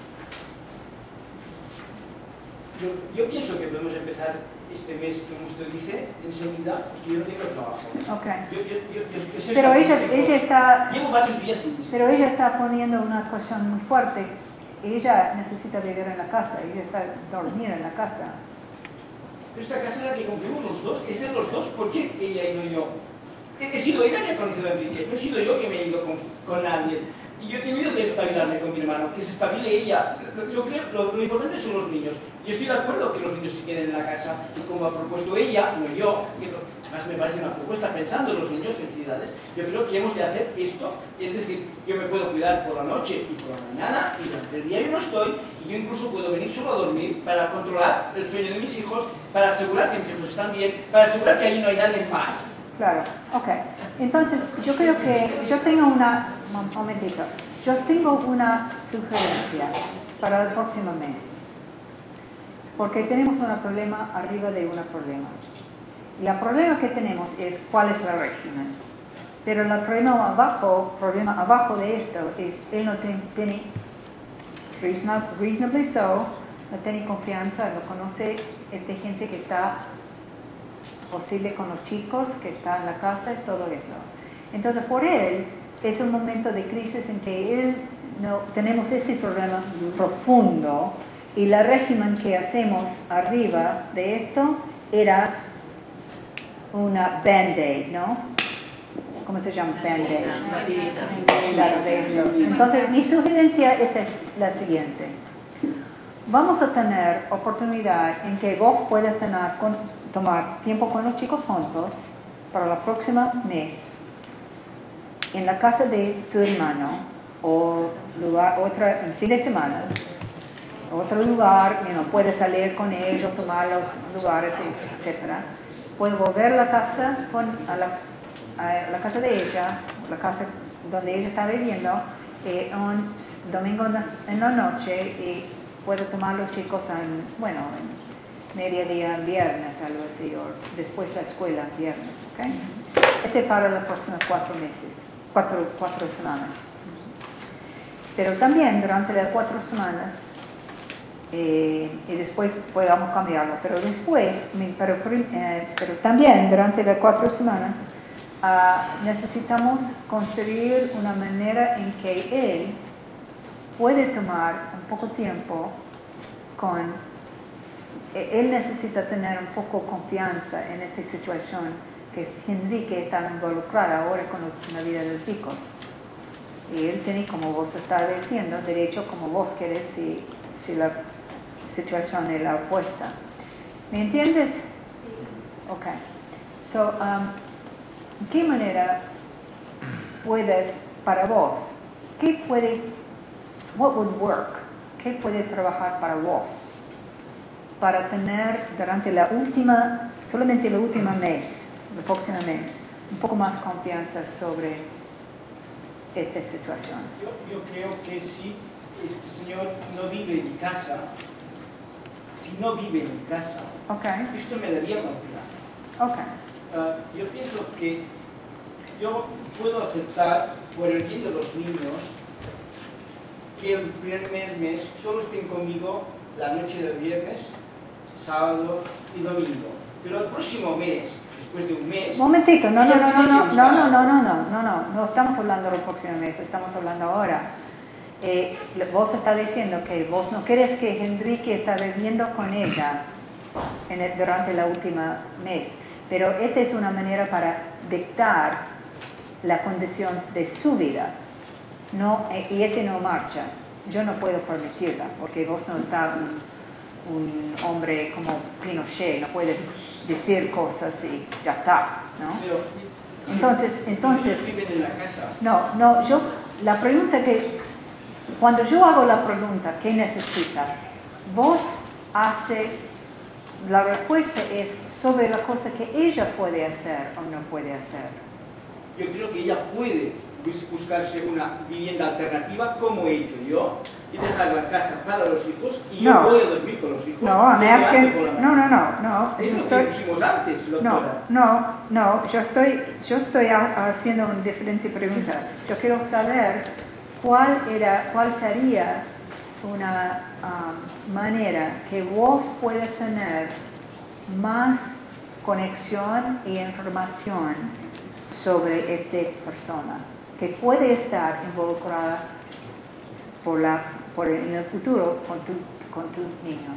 Yo, yo pienso que podemos empezar este mes, como usted dice, enseguida, porque yo no tengo trabajo. Okay. Yo, yo, yo, yo, yo pero ella, ella está... Llevo varios días sin visitar. Pero ella está poniendo una cuestión muy fuerte. Ella necesita vivir en la casa, ella está dormir en la casa. Esta casa es la que compramos los dos, es de los dos, ¿por qué ella y no yo? He, he sido ella que ha conocido a Enrique, no he sido yo que me he ido con, con nadie. Y yo he tenido que espabilarme con mi hermano, que se espabile ella. Yo creo lo, lo importante son los niños. Yo estoy de acuerdo que los niños se queden en la casa, y como ha propuesto ella, no yo, que lo, además me parece una propuesta pensando en los niños, felicidades, yo creo que hemos de hacer esto, es decir, yo me puedo cuidar por la noche y por la mañana, y durante el día yo no estoy, y yo incluso puedo venir solo a dormir para controlar el sueño de mis hijos, para asegurar que mis hijos están bien, para asegurar que allí no hay nadie más. Claro, ok. Entonces, yo creo que yo tengo una... Un momentito. Yo tengo una sugerencia para el próximo mes. Porque tenemos un problema arriba de un problema. Y el problema que tenemos es cuál es la régimen. Pero el problema abajo, problema abajo de esto es él no tiene, reasonably so, no tiene confianza, no conoce esta gente que está posible con los chicos, que está en la casa, es todo eso. Entonces, por él, es un momento de crisis en que él no, tenemos este problema profundo y el régimen que hacemos arriba de esto era una band-aid, ¿no? ¿Cómo se llama band-aid? Claro, de esto. Entonces, mi sugerencia esta es la siguiente. vamos a tener oportunidad en que vos puedas tener, con, tomar tiempo con los chicos juntos para la próxima mes en la casa de tu hermano o lugar, otra, en fin de semana, otro lugar, you know, puedes salir con ellos, tomar los lugares, etcétera. Puedes volver a la casa, con, a, la, a la casa de ella, la casa donde ella está viviendo, eh, un domingo en la, en la noche y puedo tomar los chicos en, bueno, en mediodía en viernes, algo así, o después de la escuela viernes, ¿ok? Este es para los próximos cuatro meses, cuatro, cuatro semanas. Pero también durante las cuatro semanas, eh, y después podamos cambiarlo, pero después, pero, eh, pero también durante las cuatro semanas, uh, necesitamos construir una manera en que él puede tomar un poco tiempo con, él necesita tener un poco confianza en esta situación que Enrique está involucrado ahora con la vida de los chicos. Y él tiene, como vos estás diciendo, derecho como vos querés si, si la situación es la opuesta. ¿Me entiendes? Ok. So, um, ¿de qué manera puedes, para vos, qué puede, what would work, qué puede trabajar para vos, para tener durante la última, solamente el último mes, el próximo mes, un poco más confianza sobre esta situación? Yo, yo creo que si este señor no vive en casa, si no vive en casa, Okay. esto me daría confianza. Okay. Uh, yo pienso que yo puedo aceptar, por el bien de los niños, que el primer mes, mes solo estén conmigo la noche del viernes, sábado y domingo. Pero el próximo mes, después de un mes... Momentito, no, no, ella no, no, tiene que no, buscar no, no, algo. no, no, no, no, no, no estamos hablando del próximo mes, estamos hablando ahora. Eh, vos estás diciendo que vos no querés que Enrique está viviendo con ella en el, durante la última mes, pero esta es una manera para dictar la condición de su vida, no, eh, y este no marcha. Yo no puedo permitirla, porque vos no estás un, un hombre como Pinochet, no puedes decir cosas y ya está, ¿no? Pero, Entonces, entonces, ellos viven en la casa. no, no, yo, la pregunta que, cuando yo hago la pregunta, ¿qué necesitas? Vos hace, la respuesta es sobre la cosa que ella puede hacer o no puede hacer. Yo creo que ella puede buscarse una vivienda alternativa como he hecho yo y dejar la casa para los hijos y yo No. voy a dormir con los hijos. No, I'm y asking, por la no, mañana. no, no, no, Es yo lo estoy, que dijimos antes, no, doctora. no, no, yo estoy, yo estoy ha- haciendo una diferente pregunta. Yo quiero saber cuál era, cuál sería una um, manera que vos puedas tener más conexión y información sobre esta persona que puede estar involucrada por la, por el, en el futuro con, tu, con tus niños.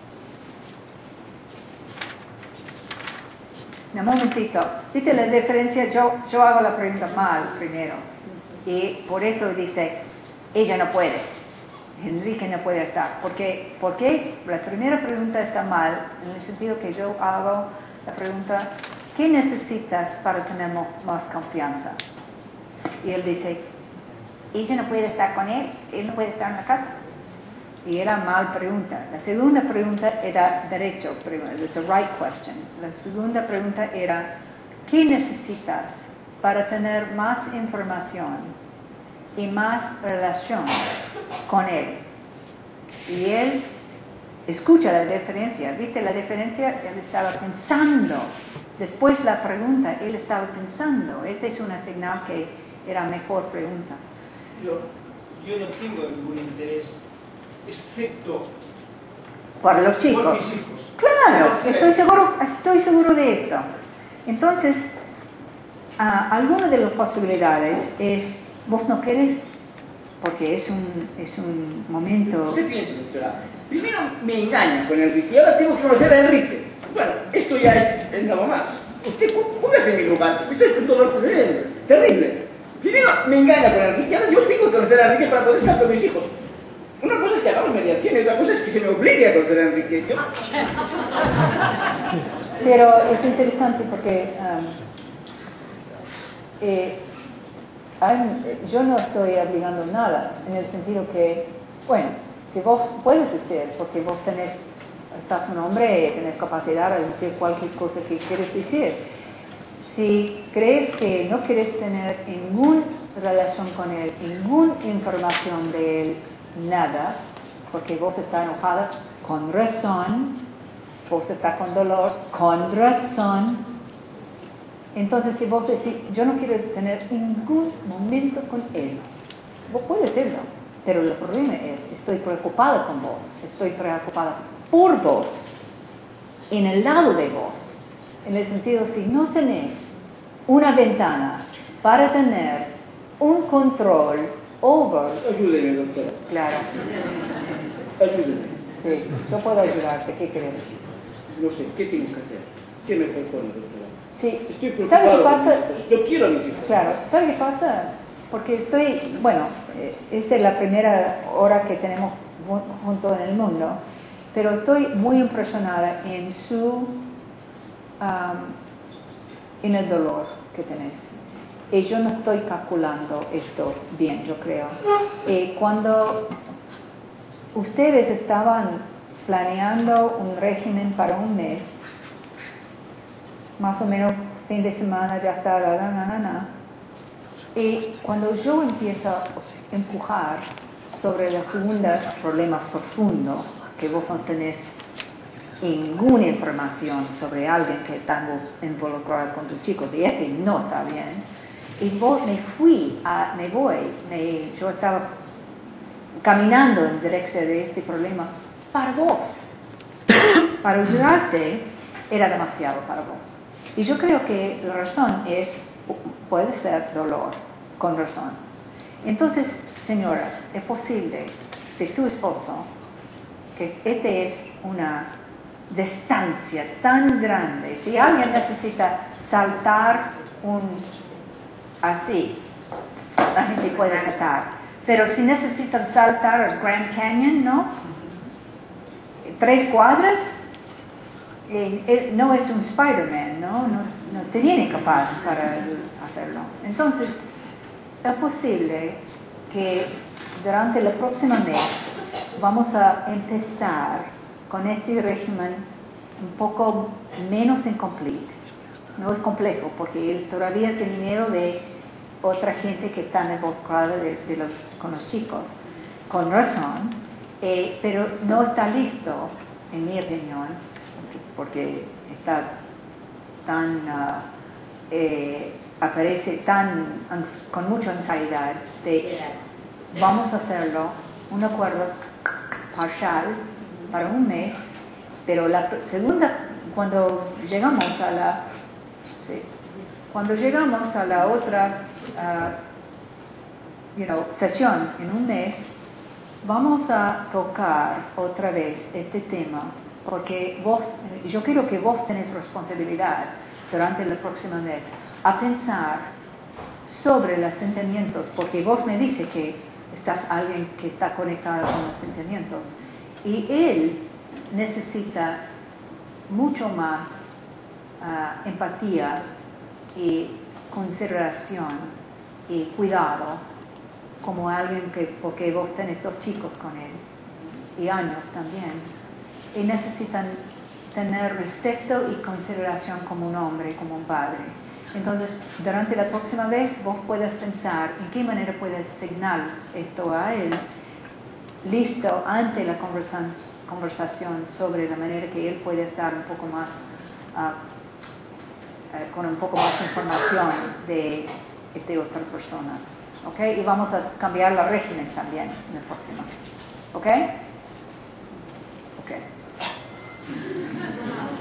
Un momentito, ¿viste la diferencia? Yo, yo hago la pregunta mal primero y por eso dice, ella no puede, Enrique no puede estar. Porque, ¿por qué? La primera pregunta está mal en el sentido que yo hago la pregunta, ¿qué necesitas para tener mo- más confianza? Y él dice, ella no puede estar con él, él no puede estar en la casa. Y era mal pregunta. La segunda pregunta era derecho, it's the right question. La segunda pregunta era, ¿qué necesitas para tener más información y más relación con él? Y él escucha la diferencia, ¿viste la diferencia? Él estaba pensando. Después la pregunta, él estaba pensando. Esta es una señal que era mejor pregunta. Yo, yo no tengo ningún interés, excepto Para los chicos. por mis hijos. Claro, Entonces, estoy seguro, estoy seguro de esto. Entonces, ah, alguna de las posibilidades es, vos no querés, porque es un, es un momento... Usted piensa, doctora, primero me engañan con Enrique y ahora tengo que conocer a Enrique. Bueno, esto ya es, es nada más. Usted, póngase en mi lugar, estoy con todo lo que es terrible. Primero me engaña con Enrique y ahora yo tengo que conocer a Enrique para poder estar con mis hijos. Una cosa es que hagamos mediación y otra cosa es que se me obligue a conocer a Enrique. Yo... Pero es interesante porque um, eh, hay, yo no estoy obligando nada, en el sentido que, bueno, si vos puedes decir, porque vos tenés, estás un hombre y tenés capacidad de decir cualquier cosa que quieres decir. Si crees que no quieres tener ninguna relación con él, ninguna información de él, nada, porque vos estás enojada con razón, vos estás con dolor con razón, entonces si vos decís, yo no quiero tener ningún momento con él, vos puedes hacerlo, pero el problema es, estoy preocupada con vos, estoy preocupada por vos, en el lado de vos, en el sentido, si no tenés una ventana para tener un control over... Ayúdeme, doctora. Claro. Ayúdeme. Sí, yo puedo ayudarte, ¿qué crees? No sé, ¿qué tengo que hacer? ¿Qué me propone, doctora? Sí. Estoy preocupado. ¿Sabe qué pasa? Yo quiero a mis hijos. Claro, ¿sabe qué pasa? Porque estoy, bueno, eh, esta es la primera hora que tenemos juntos en el mundo, pero estoy muy impresionada en su, um, en el dolor que tenés. Y yo no estoy calculando esto bien, yo creo. Y cuando ustedes estaban planeando un régimen para un mes, más o menos fin de semana ya está, la, la, la, la, la. Y cuando yo empiezo a empujar sobre la segunda problema profundo, que vos no tenés ninguna información sobre alguien que está involucrado con tus chicos, y este no está bien, y vos me fui, a, me voy, me, yo estaba caminando en dirección de este problema para vos, para ayudarte, era demasiado para vos. Y yo creo que la razón es, puede ser dolor, con razón. Entonces, señora, es posible de tu esposo que esta es una distancia tan grande. Si alguien necesita saltar un así, la gente puede saltar. Pero si necesitan saltar el Grand Canyon, ¿no? Tres cuadras, eh, eh, no es un Spider-Man, ¿no? ¿no? No te viene capaz para hacerlo. Entonces, es posible que durante el próximo mes vamos a empezar con este régimen un poco menos incomplete. No es complejo, porque él todavía tiene miedo de otra gente que está involucrada de, de los, con los chicos, con razón, eh, pero no está listo, en mi opinión, porque está tan, uh, eh, aparece tan, con mucha ansiedad de, vamos a hacerlo, un acuerdo parcial para un mes, pero la segunda, cuando llegamos a la, sí, cuando llegamos a la otra uh, you know, sesión en un mes, vamos a tocar otra vez este tema, porque vos, yo quiero que vos tenés responsabilidad durante el próximo mes a pensar sobre los sentimientos, porque vos me dices que estás alguien que está conectado con los sentimientos, y él necesita mucho más uh, empatía y consideración y cuidado como alguien que, porque vos tenés dos chicos con él y años también, y necesitan tener respeto y consideración como un hombre, como un padre. Entonces, durante la próxima vez vos puedes pensar en qué manera puedes asignar esto a él, listo ante la conversación, conversación sobre la manera que él puede estar un poco más, uh, uh, con un poco más de información de esta otra persona. ¿Ok? Y vamos a cambiar la régimen también en el próximo. ¿Ok? Ok.